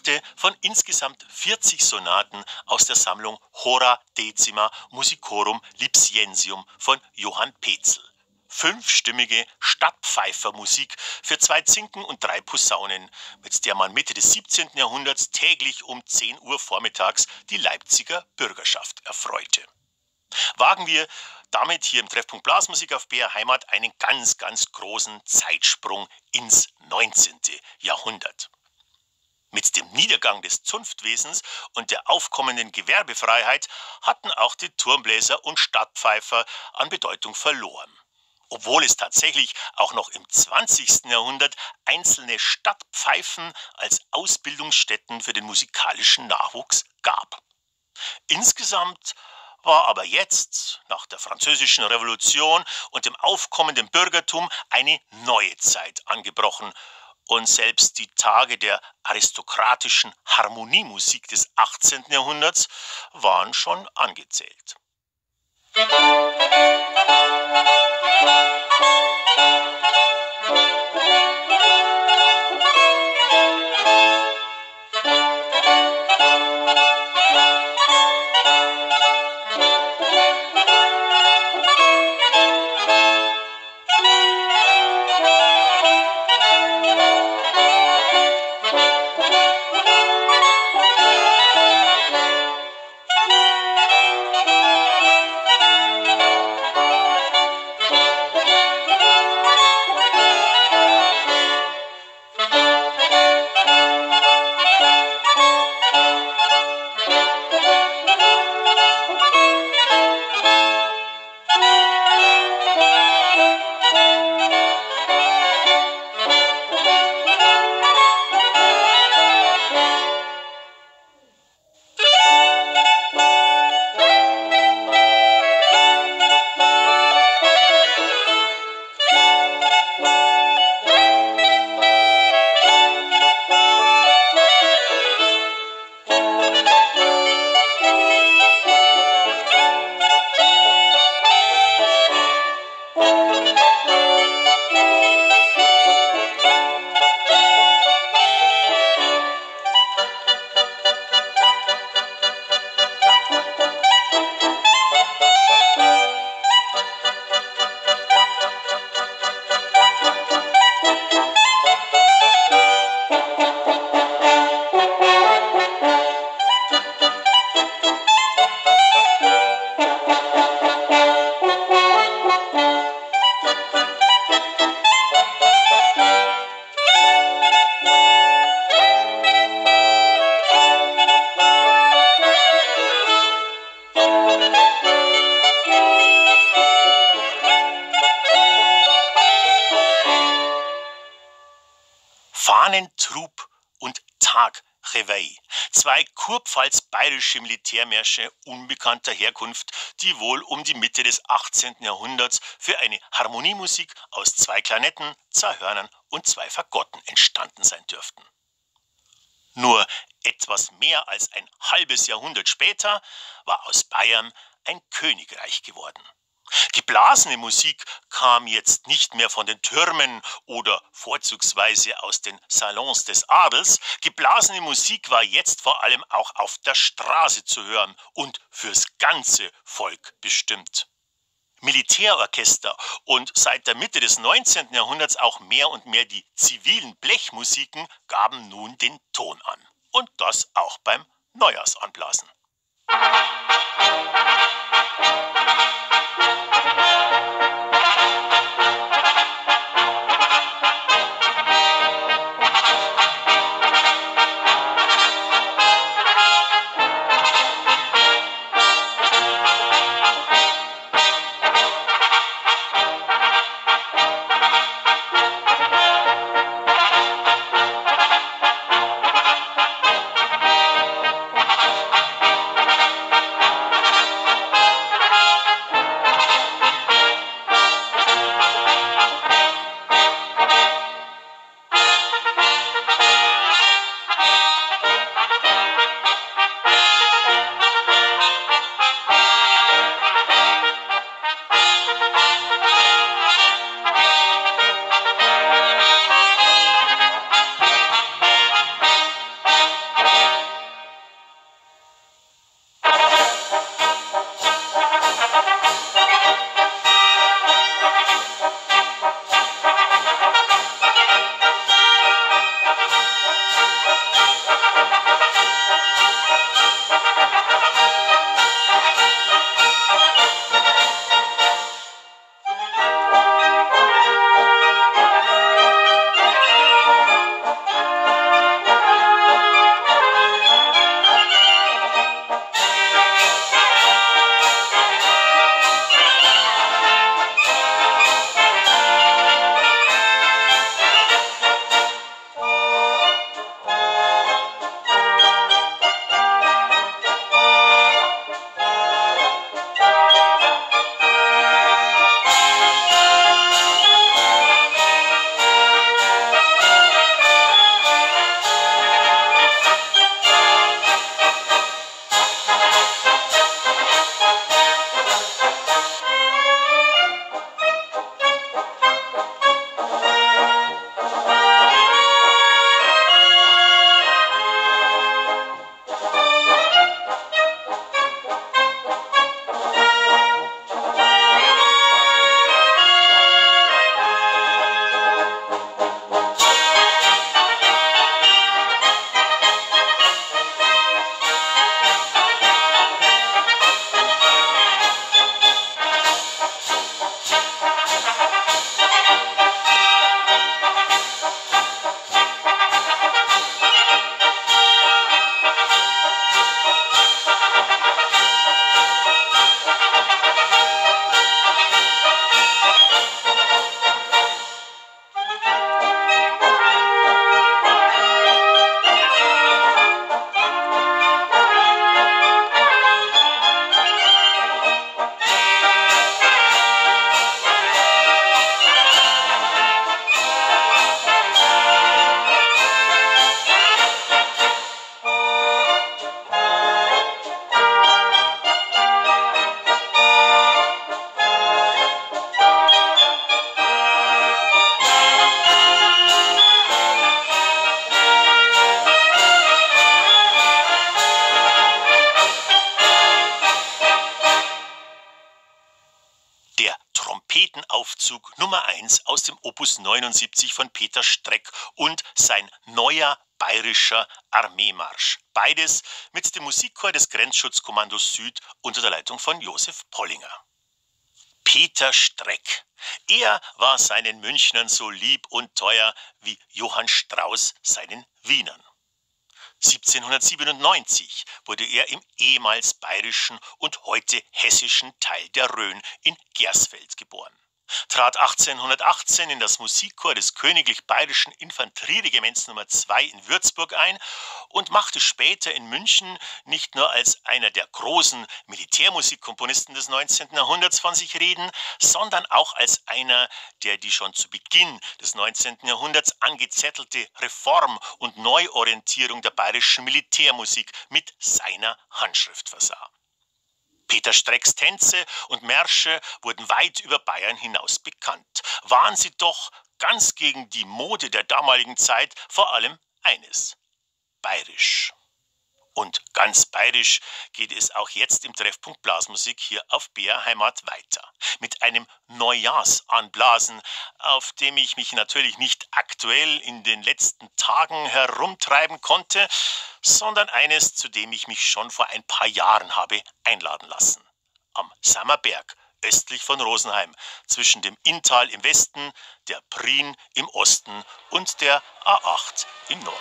S4: vierte von insgesamt 40 Sonaten aus der Sammlung Hora Decima Musicorum Lipsiensium von Johann Peetzel. 5-stimmige Stadtpfeifermusik für 2 Zinken und 3 Posaunen, mit der man Mitte des 17. Jahrhunderts täglich um 10 Uhr vormittags die Leipziger Bürgerschaft erfreute. Wagen wir damit hier im Treffpunkt Blasmusik auf BR Heimat einen ganz, ganz großen Zeitsprung ins 19. Jahrhundert. Mit dem Niedergang des Zunftwesens und der aufkommenden Gewerbefreiheit hatten auch die Turmbläser und Stadtpfeifer an Bedeutung verloren. Obwohl es tatsächlich auch noch im 20. Jahrhundert einzelne Stadtpfeifen als Ausbildungsstätten für den musikalischen Nachwuchs gab. Insgesamt war aber jetzt, nach der Französischen Revolution und dem aufkommenden Bürgertum, eine neue Zeit angebrochen. Und selbst die Tage der aristokratischen Harmoniemusik des 18. Jahrhunderts waren schon angezählt. Fahnentrub und Tagreveille. 2 kurpfalz-bayerische Militärmärsche unbekannter Herkunft, die wohl um die Mitte des 18. Jahrhunderts für eine Harmoniemusik aus 2 Klarinetten, 2 Hörnern und 2 Fagotten entstanden sein dürften. Nur etwas mehr als ein halbes Jahrhundert später war aus Bayern ein Königreich geworden. Geblasene Musik kam jetzt nicht mehr von den Türmen oder vorzugsweise aus den Salons des Adels. Geblasene Musik war jetzt vor allem auch auf der Straße zu hören und fürs ganze Volk bestimmt. Militärorchester und seit der Mitte des 19. Jahrhunderts auch mehr und mehr die zivilen Blechmusiken gaben nun den Ton an. Und das auch beim Neujahrsanblasen. Auszug Nummer 1 aus dem Opus 79 von Peter Streck und sein neuer bayerischer Armeemarsch. Beides mit dem Musikchor des Grenzschutzkommandos Süd unter der Leitung von Josef Pollinger. Peter Streck. Er war seinen Münchnern so lieb und teuer wie Johann Strauss seinen Wienern. 1797 wurde er im ehemals bayerischen und heute hessischen Teil der Rhön in Gersfeld geboren. Trat 1818 in das Musikchor des Königlich Bayerischen Infanterieregiments Nummer 2 in Würzburg ein und machte später in München nicht nur als einer der großen Militärmusikkomponisten des 19. Jahrhunderts von sich reden, sondern auch als einer, der die schon zu Beginn des 19. Jahrhunderts angezettelte Reform- und Neuorientierung der bayerischen Militärmusik mit seiner Handschrift versah. Peter Strecks Tänze und Märsche wurden weit über Bayern hinaus bekannt. Waren sie doch ganz gegen die Mode der damaligen Zeit vor allem eines: bayerisch. Und ganz bayerisch geht es auch jetzt im Treffpunkt Blasmusik hier auf BR Heimat weiter. Mit einem Neujahrsanblasen, auf dem ich mich natürlich nicht aktuell in den letzten Tagen herumtreiben konnte, sondern eines, zu dem ich mich schon vor ein paar Jahren habe einladen lassen. Am Sammerberg, östlich von Rosenheim, zwischen dem Inntal im Westen, der Prien im Osten und der A8 im Norden.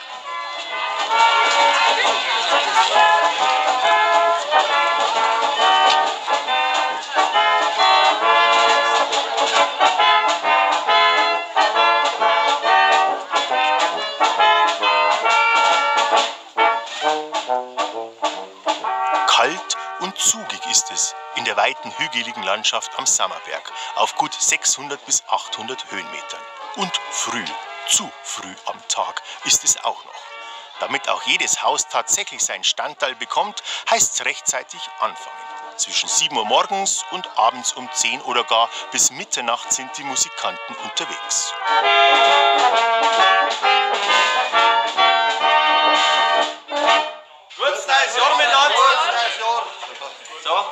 S4: Kalt und zugig ist es in der weiten hügeligen Landschaft am Sammerberg auf gut 600 bis 800 Höhenmetern. Und früh, zu früh am Tag ist es auch noch. Damit auch jedes Haus tatsächlich sein Standteil bekommt, heißt es rechtzeitig anfangen. Zwischen 7 Uhr morgens und abends um 10 oder gar bis Mitternacht sind die Musikanten unterwegs.
S2: Gutes neues Jahr miteinander. So,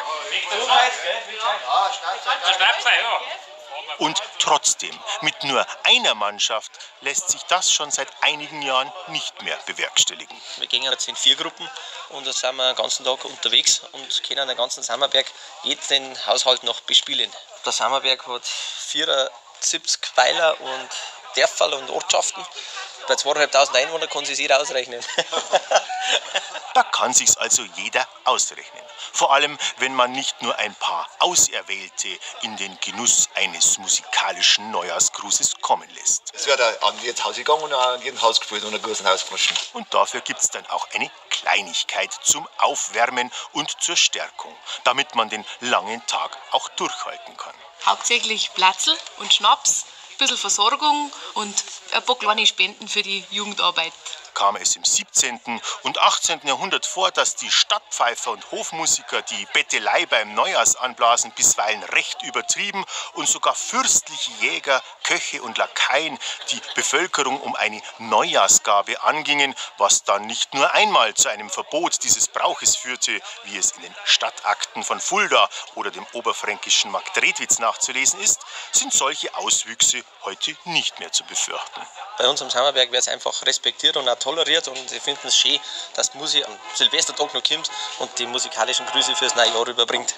S4: Und trotzdem, mit nur einer Mannschaft lässt sich das schon seit einigen Jahren nicht mehr bewerkstelligen.
S5: Wir gehen jetzt in 4 Gruppen und da sind wir den ganzen Tag unterwegs und können den ganzen Sammerberg jeden Haushalt noch bespielen. Der Sammerberg hat 74 Weiler und Dörfer und Ortschaften. Bei 2.500 Einwohnern kann sich jeder ausrechnen.
S4: Da kann sich's also jeder ausrechnen. Vor allem, wenn man nicht nur ein paar Auserwählte in den Genuss eines musikalischen Neujahrsgrußes kommen lässt.
S6: Es wird an jedes Haus gegangen und an jedem Haus gespielt und ein großes Haus gewaschen.
S4: Und dafür gibt's dann auch eine Kleinigkeit zum Aufwärmen und zur Stärkung, damit man den langen Tag auch durchhalten kann.
S7: Hauptsächlich Platzl und Schnaps, ein bisschen Versorgung und ein paar kleine Spenden für die Jugendarbeit.
S4: Kam es im 17. und 18. Jahrhundert vor, dass die Stadtpfeifer und Hofmusiker die Bettelei beim Neujahrsanblasen bisweilen recht übertrieben und sogar fürstliche Jäger, Köche und Lakaien die Bevölkerung um eine Neujahrsgabe angingen, was dann nicht nur einmal zu einem Verbot dieses Brauches führte, wie es in den Stadtakten von Fulda oder dem oberfränkischen Marktredwitz nachzulesen ist, sind solche Auswüchse heute nicht mehr zu befürchten.
S5: Bei uns am Sammerberg wird es einfach respektiert und auch toleriert und ich finde es schön, dass die Musik am Silvestertag noch kommt und die musikalischen Grüße fürs neue Jahr rüberbringt.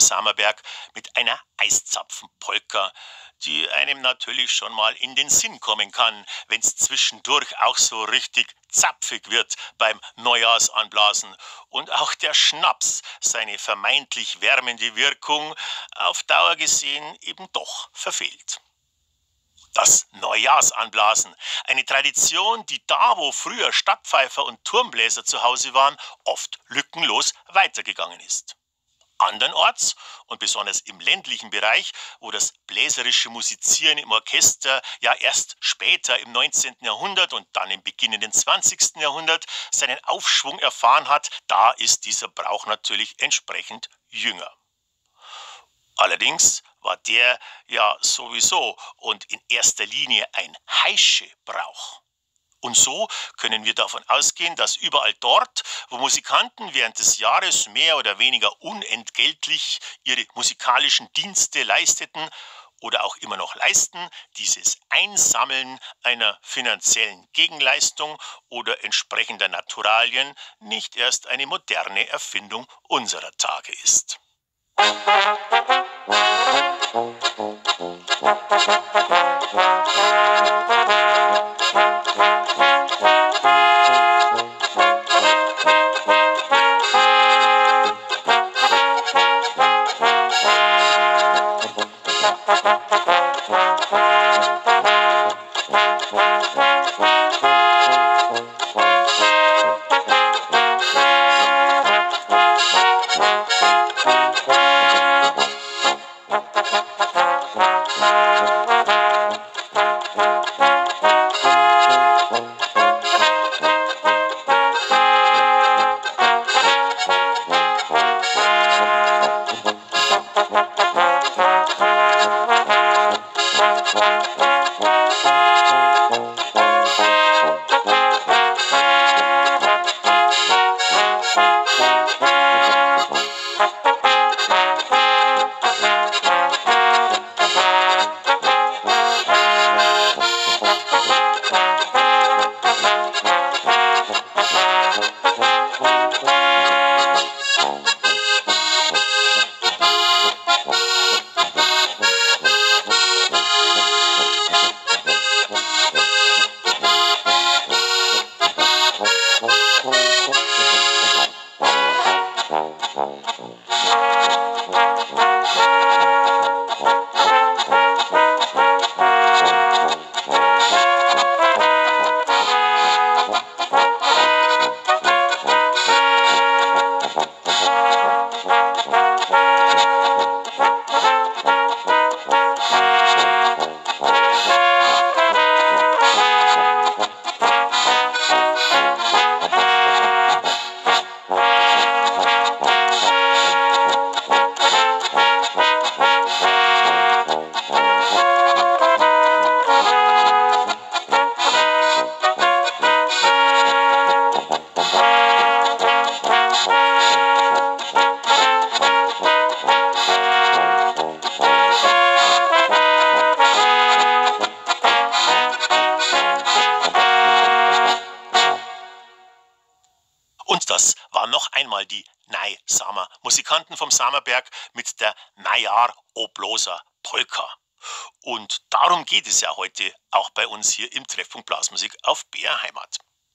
S4: Sammerberg mit einer Eiszapfenpolka, die einem natürlich schon mal in den Sinn kommen kann, wenn's zwischendurch auch so richtig zapfig wird beim Neujahrsanblasen und auch der Schnaps seine vermeintlich wärmende Wirkung auf Dauer gesehen eben doch verfehlt. Das Neujahrsanblasen, eine Tradition, die da, wo früher Stadtpfeifer und Turmbläser zu Hause waren, oft lückenlos weitergegangen ist. Andernorts und besonders im ländlichen Bereich, wo das bläserische Musizieren im Orchester ja erst später im 19. Jahrhundert und dann im beginnenden 20. Jahrhundert seinen Aufschwung erfahren hat, da ist dieser Brauch natürlich entsprechend jünger. Allerdings war der ja sowieso und in erster Linie ein Heischebrauch. Und so können wir davon ausgehen, dass überall dort, wo Musikanten während des Jahres mehr oder weniger unentgeltlich ihre musikalischen Dienste leisteten oder auch immer noch leisten, dieses Einsammeln einer finanziellen Gegenleistung oder entsprechender Naturalien nicht erst eine moderne Erfindung unserer Tage ist. Das waren noch einmal die Neisamer Musikanten vom Sammerberg mit der Najjar-Obloser Polka. Und darum geht es ja heute auch bei uns hier im Treffpunkt Blasmusik auf BR Heimat.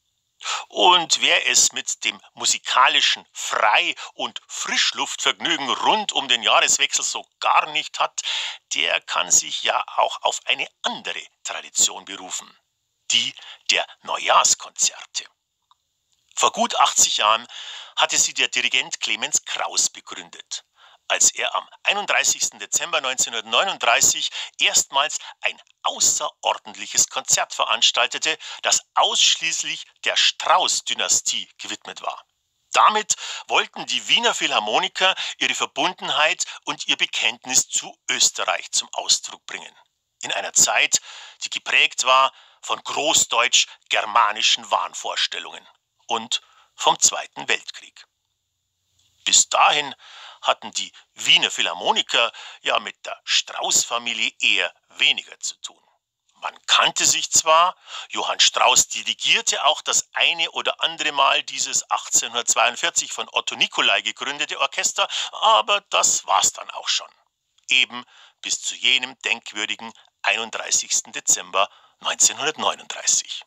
S4: Und wer es mit dem musikalischen Frei- und Frischluftvergnügen rund um den Jahreswechsel so gar nicht hat, der kann sich ja auch auf eine andere Tradition berufen, die der Neujahrskonzerte. Vor gut 80 Jahren hatte sie der Dirigent Clemens Krauss begründet, als er am 31. Dezember 1939 erstmals ein außerordentliches Konzert veranstaltete, das ausschließlich der Strauß-Dynastie gewidmet war. Damit wollten die Wiener Philharmoniker ihre Verbundenheit und ihr Bekenntnis zu Österreich zum Ausdruck bringen. In einer Zeit, die geprägt war von großdeutsch-germanischen Wahnvorstellungen und vom Zweiten Weltkrieg. Bis dahin hatten die Wiener Philharmoniker ja mit der Strauß-Familie eher weniger zu tun. Man kannte sich zwar, Johann Strauss dirigierte auch das eine oder andere Mal dieses 1842 von Otto Nicolai gegründete Orchester, aber das war's dann auch schon. Eben bis zu jenem denkwürdigen 31. Dezember 1939.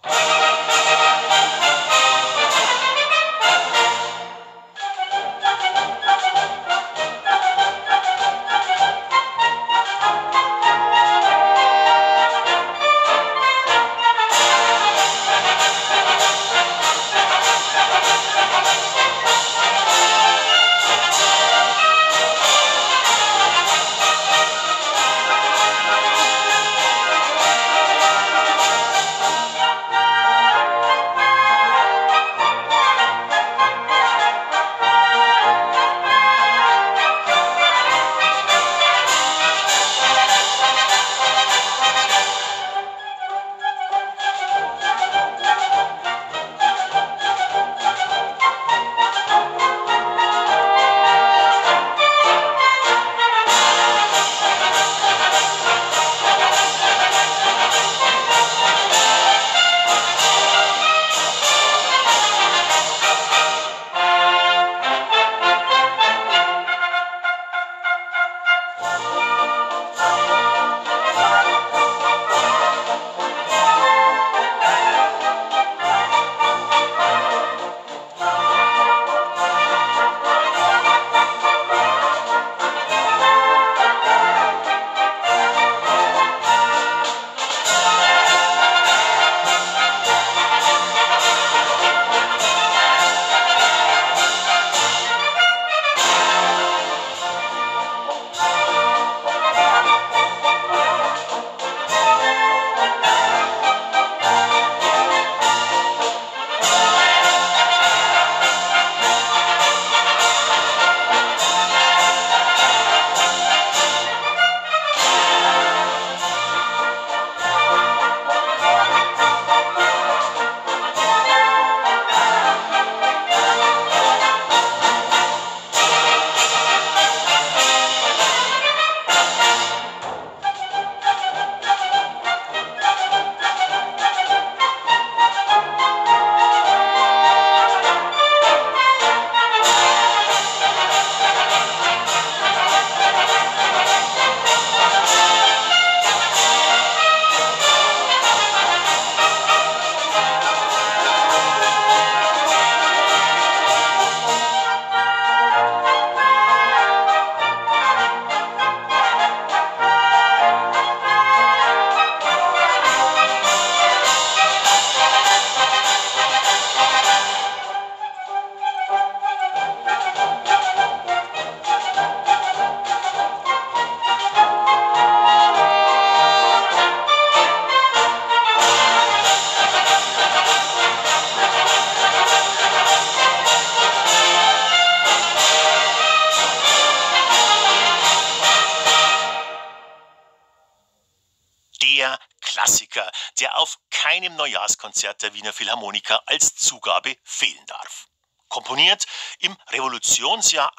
S4: Klassiker, der auf keinem Neujahrskonzert der Wiener Philharmoniker als Zugabe fehlen darf. Komponiert im Revolutionsjahr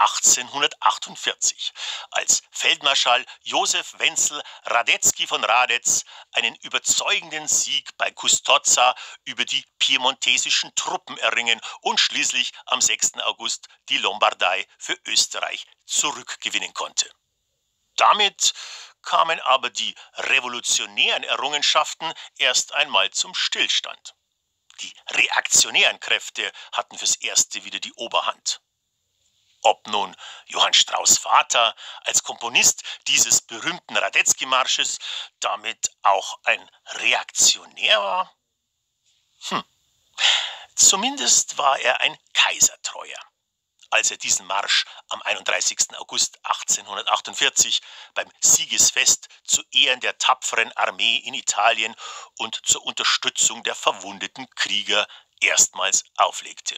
S4: 1848, als Feldmarschall Josef Wenzel Radetzky von Radetz einen überzeugenden Sieg bei Custozza über die piemontesischen Truppen erringen und schließlich am 6. August die Lombardei für Österreich zurückgewinnen konnte. Damit kamen aber die revolutionären Errungenschaften erst einmal zum Stillstand. Die reaktionären Kräfte hatten fürs Erste wieder die Oberhand. Ob nun Johann Strauss Vater als Komponist dieses berühmten Radetzky-Marsches damit auch ein Reaktionär war? Zumindest war er ein Kaisertreuer, als er diesen Marsch am 31. August 1848 beim Siegesfest zu Ehren der tapferen Armee in Italien und zur Unterstützung der verwundeten Krieger erstmals auflegte.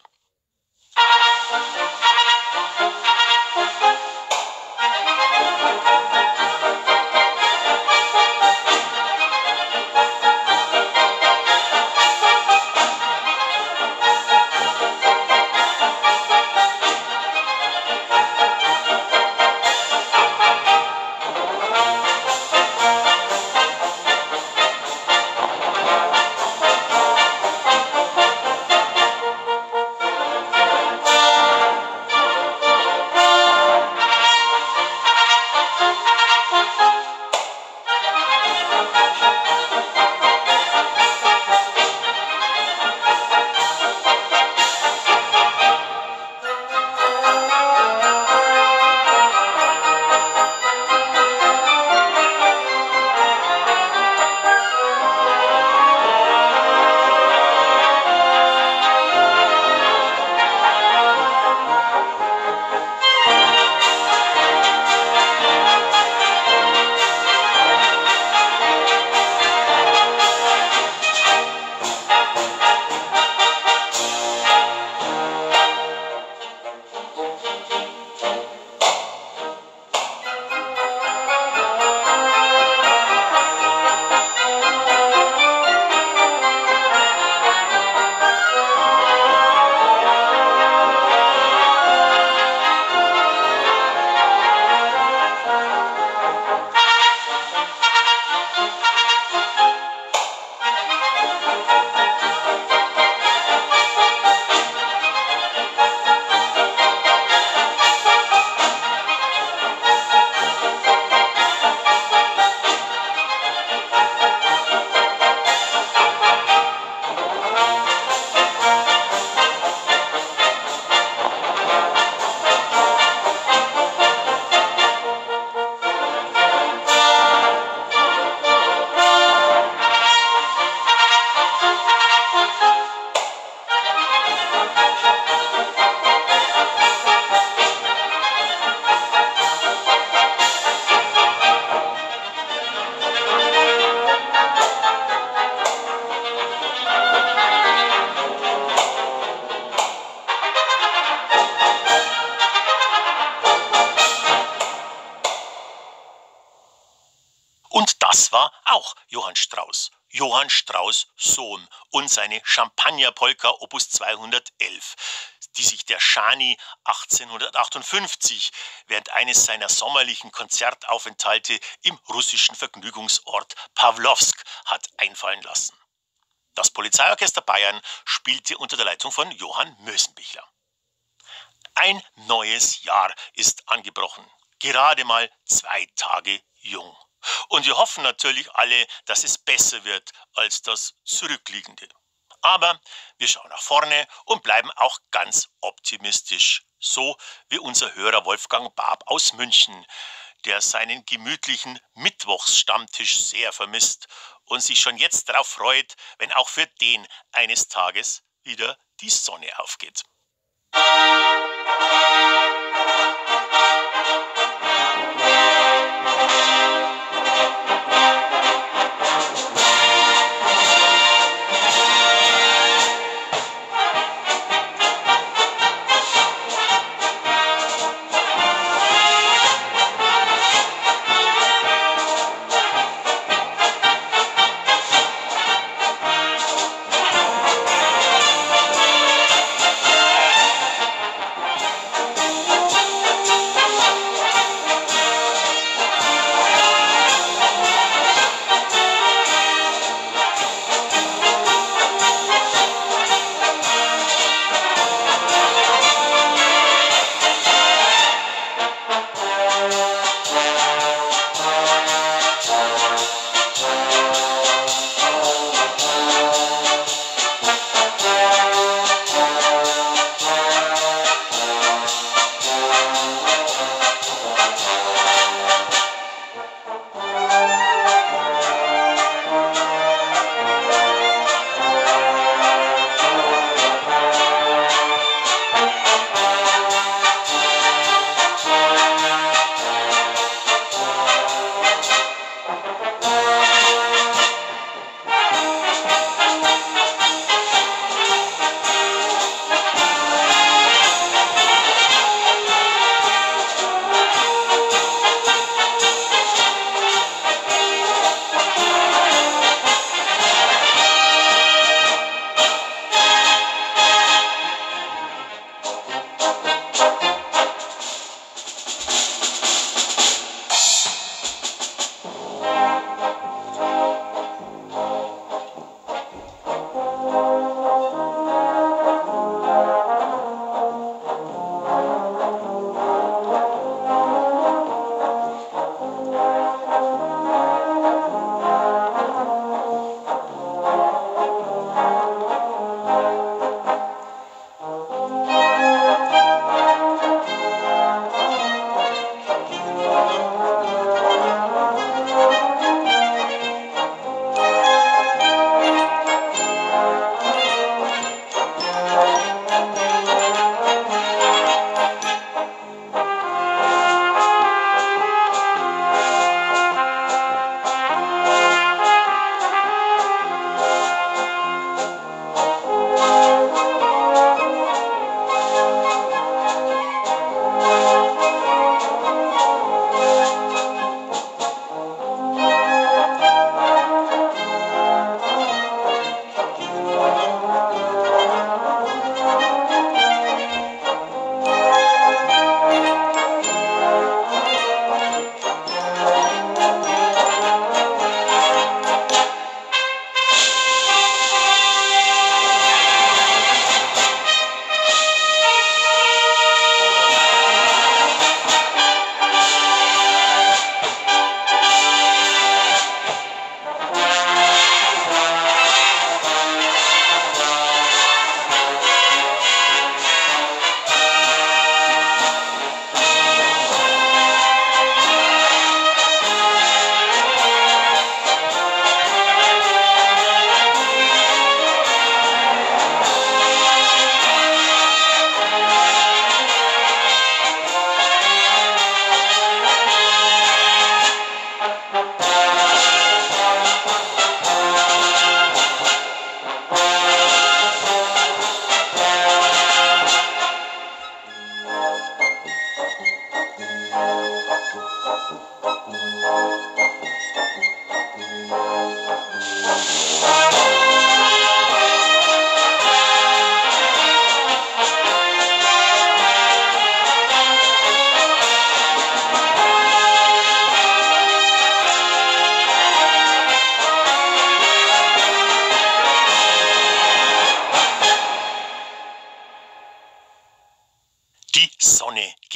S4: Und das war auch Johann Strauss. Johann Strauss Sohn und seine Champagnerpolka Opus 211, die sich der Schani 1858 während eines seiner sommerlichen Konzertaufenthalte im russischen Vergnügungsort Pawlowsk hat einfallen lassen. Das Polizeiorchester Bayern spielte unter der Leitung von Johann Mösenbichler. Ein neues Jahr ist angebrochen, gerade mal 2 Tage jung. Und wir hoffen natürlich alle, dass es besser wird als das Zurückliegende. Aber wir schauen nach vorne und bleiben auch ganz optimistisch. So wie unser Hörer Wolfgang Baab aus München, der seinen gemütlichen Mittwochsstammtisch sehr vermisst und sich schon jetzt darauf freut, wenn auch für den eines Tages wieder die Sonne aufgeht.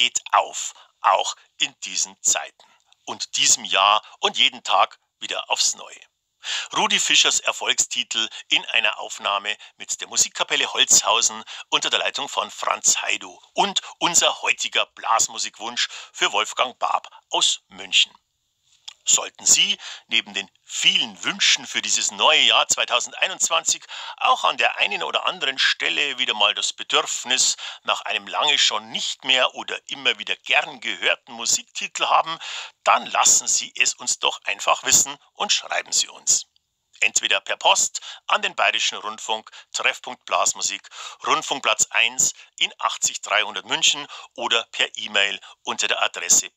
S4: geht auf, auch in diesen Zeiten und diesem Jahr und jeden Tag wieder aufs Neue. Rudi Fischers Erfolgstitel in einer Aufnahme mit der Musikkapelle Holzhausen unter der Leitung von Franz Heidu und unser heutiger Blasmusikwunsch für Wolfgang Baab aus München. Sollten Sie neben den vielen Wünschen für dieses neue Jahr 2021 auch an der einen oder anderen Stelle wieder mal das Bedürfnis nach einem lange schon nicht mehr oder immer wieder gern gehörten Musiktitel haben, dann lassen Sie es uns doch einfach wissen und schreiben Sie uns. Entweder per Post an den Bayerischen Rundfunk, Treffpunkt Blasmusik, Rundfunkplatz 1 in 80300 München oder per E-Mail unter der Adresse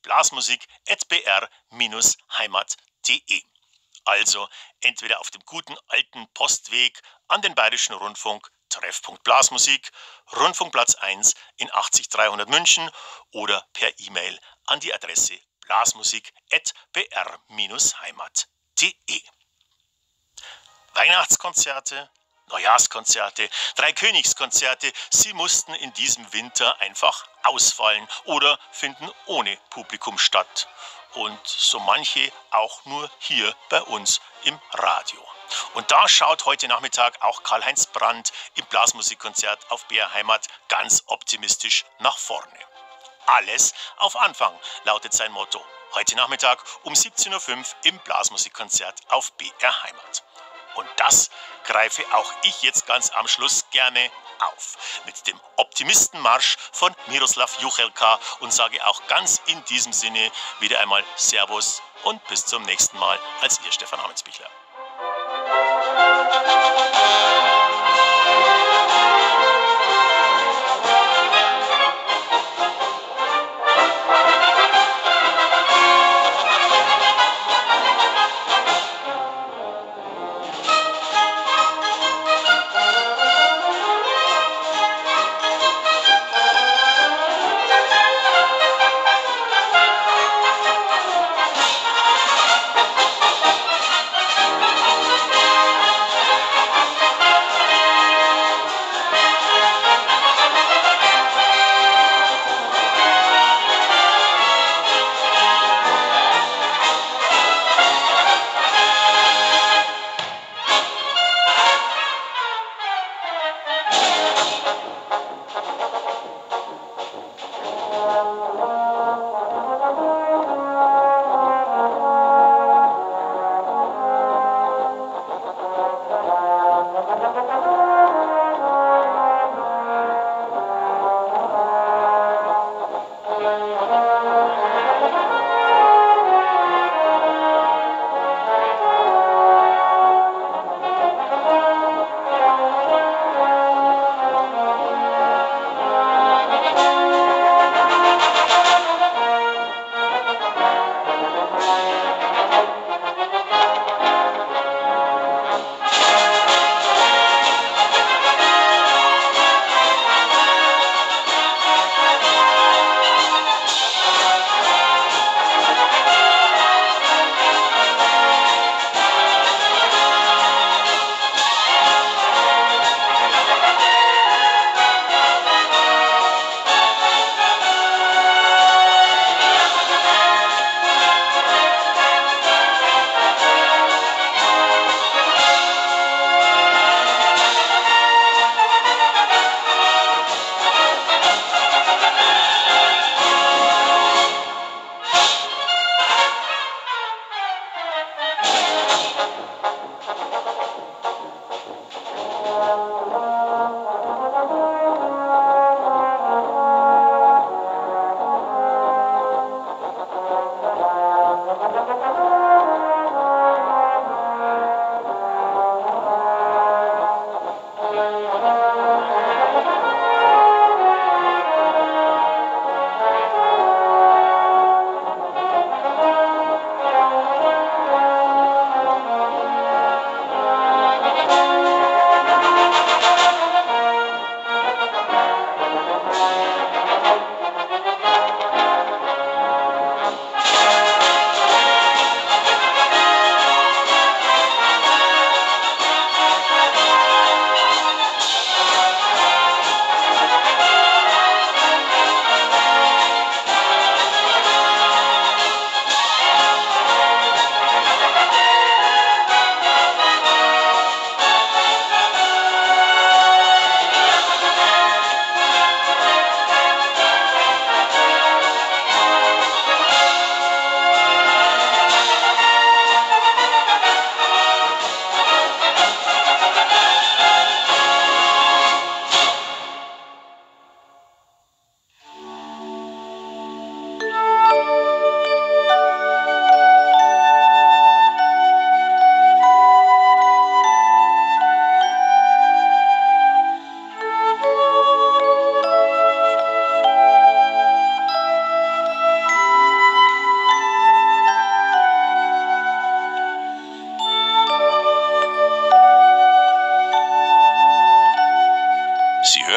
S4: blasmusik@br-heimat.de. Also entweder auf dem guten alten Postweg an den Bayerischen Rundfunk, Treffpunkt Blasmusik, Rundfunkplatz 1 in 80300 München oder per E-Mail an die Adresse blasmusik@br-heimat.de. Weihnachtskonzerte, Neujahrskonzerte, Dreikönigskonzerte, sie mussten in diesem Winter einfach ausfallen oder finden ohne Publikum statt. Und so manche auch nur hier bei uns im Radio. Und da schaut heute Nachmittag auch Karl-Heinz Brandt im Blasmusikkonzert auf BR Heimat ganz optimistisch nach vorne. Alles auf Anfang lautet sein Motto. Heute Nachmittag um 17:05 Uhr im Blasmusikkonzert auf BR Heimat. Und das greife auch ich jetzt ganz am Schluss gerne auf mit dem Optimistenmarsch von Miroslav Juchelka und sage auch ganz in diesem Sinne wieder einmal Servus und bis zum nächsten Mal als Ihr Stefan Ametsbichler.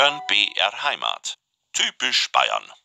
S1: hören BR Heimat. Typisch Bayern.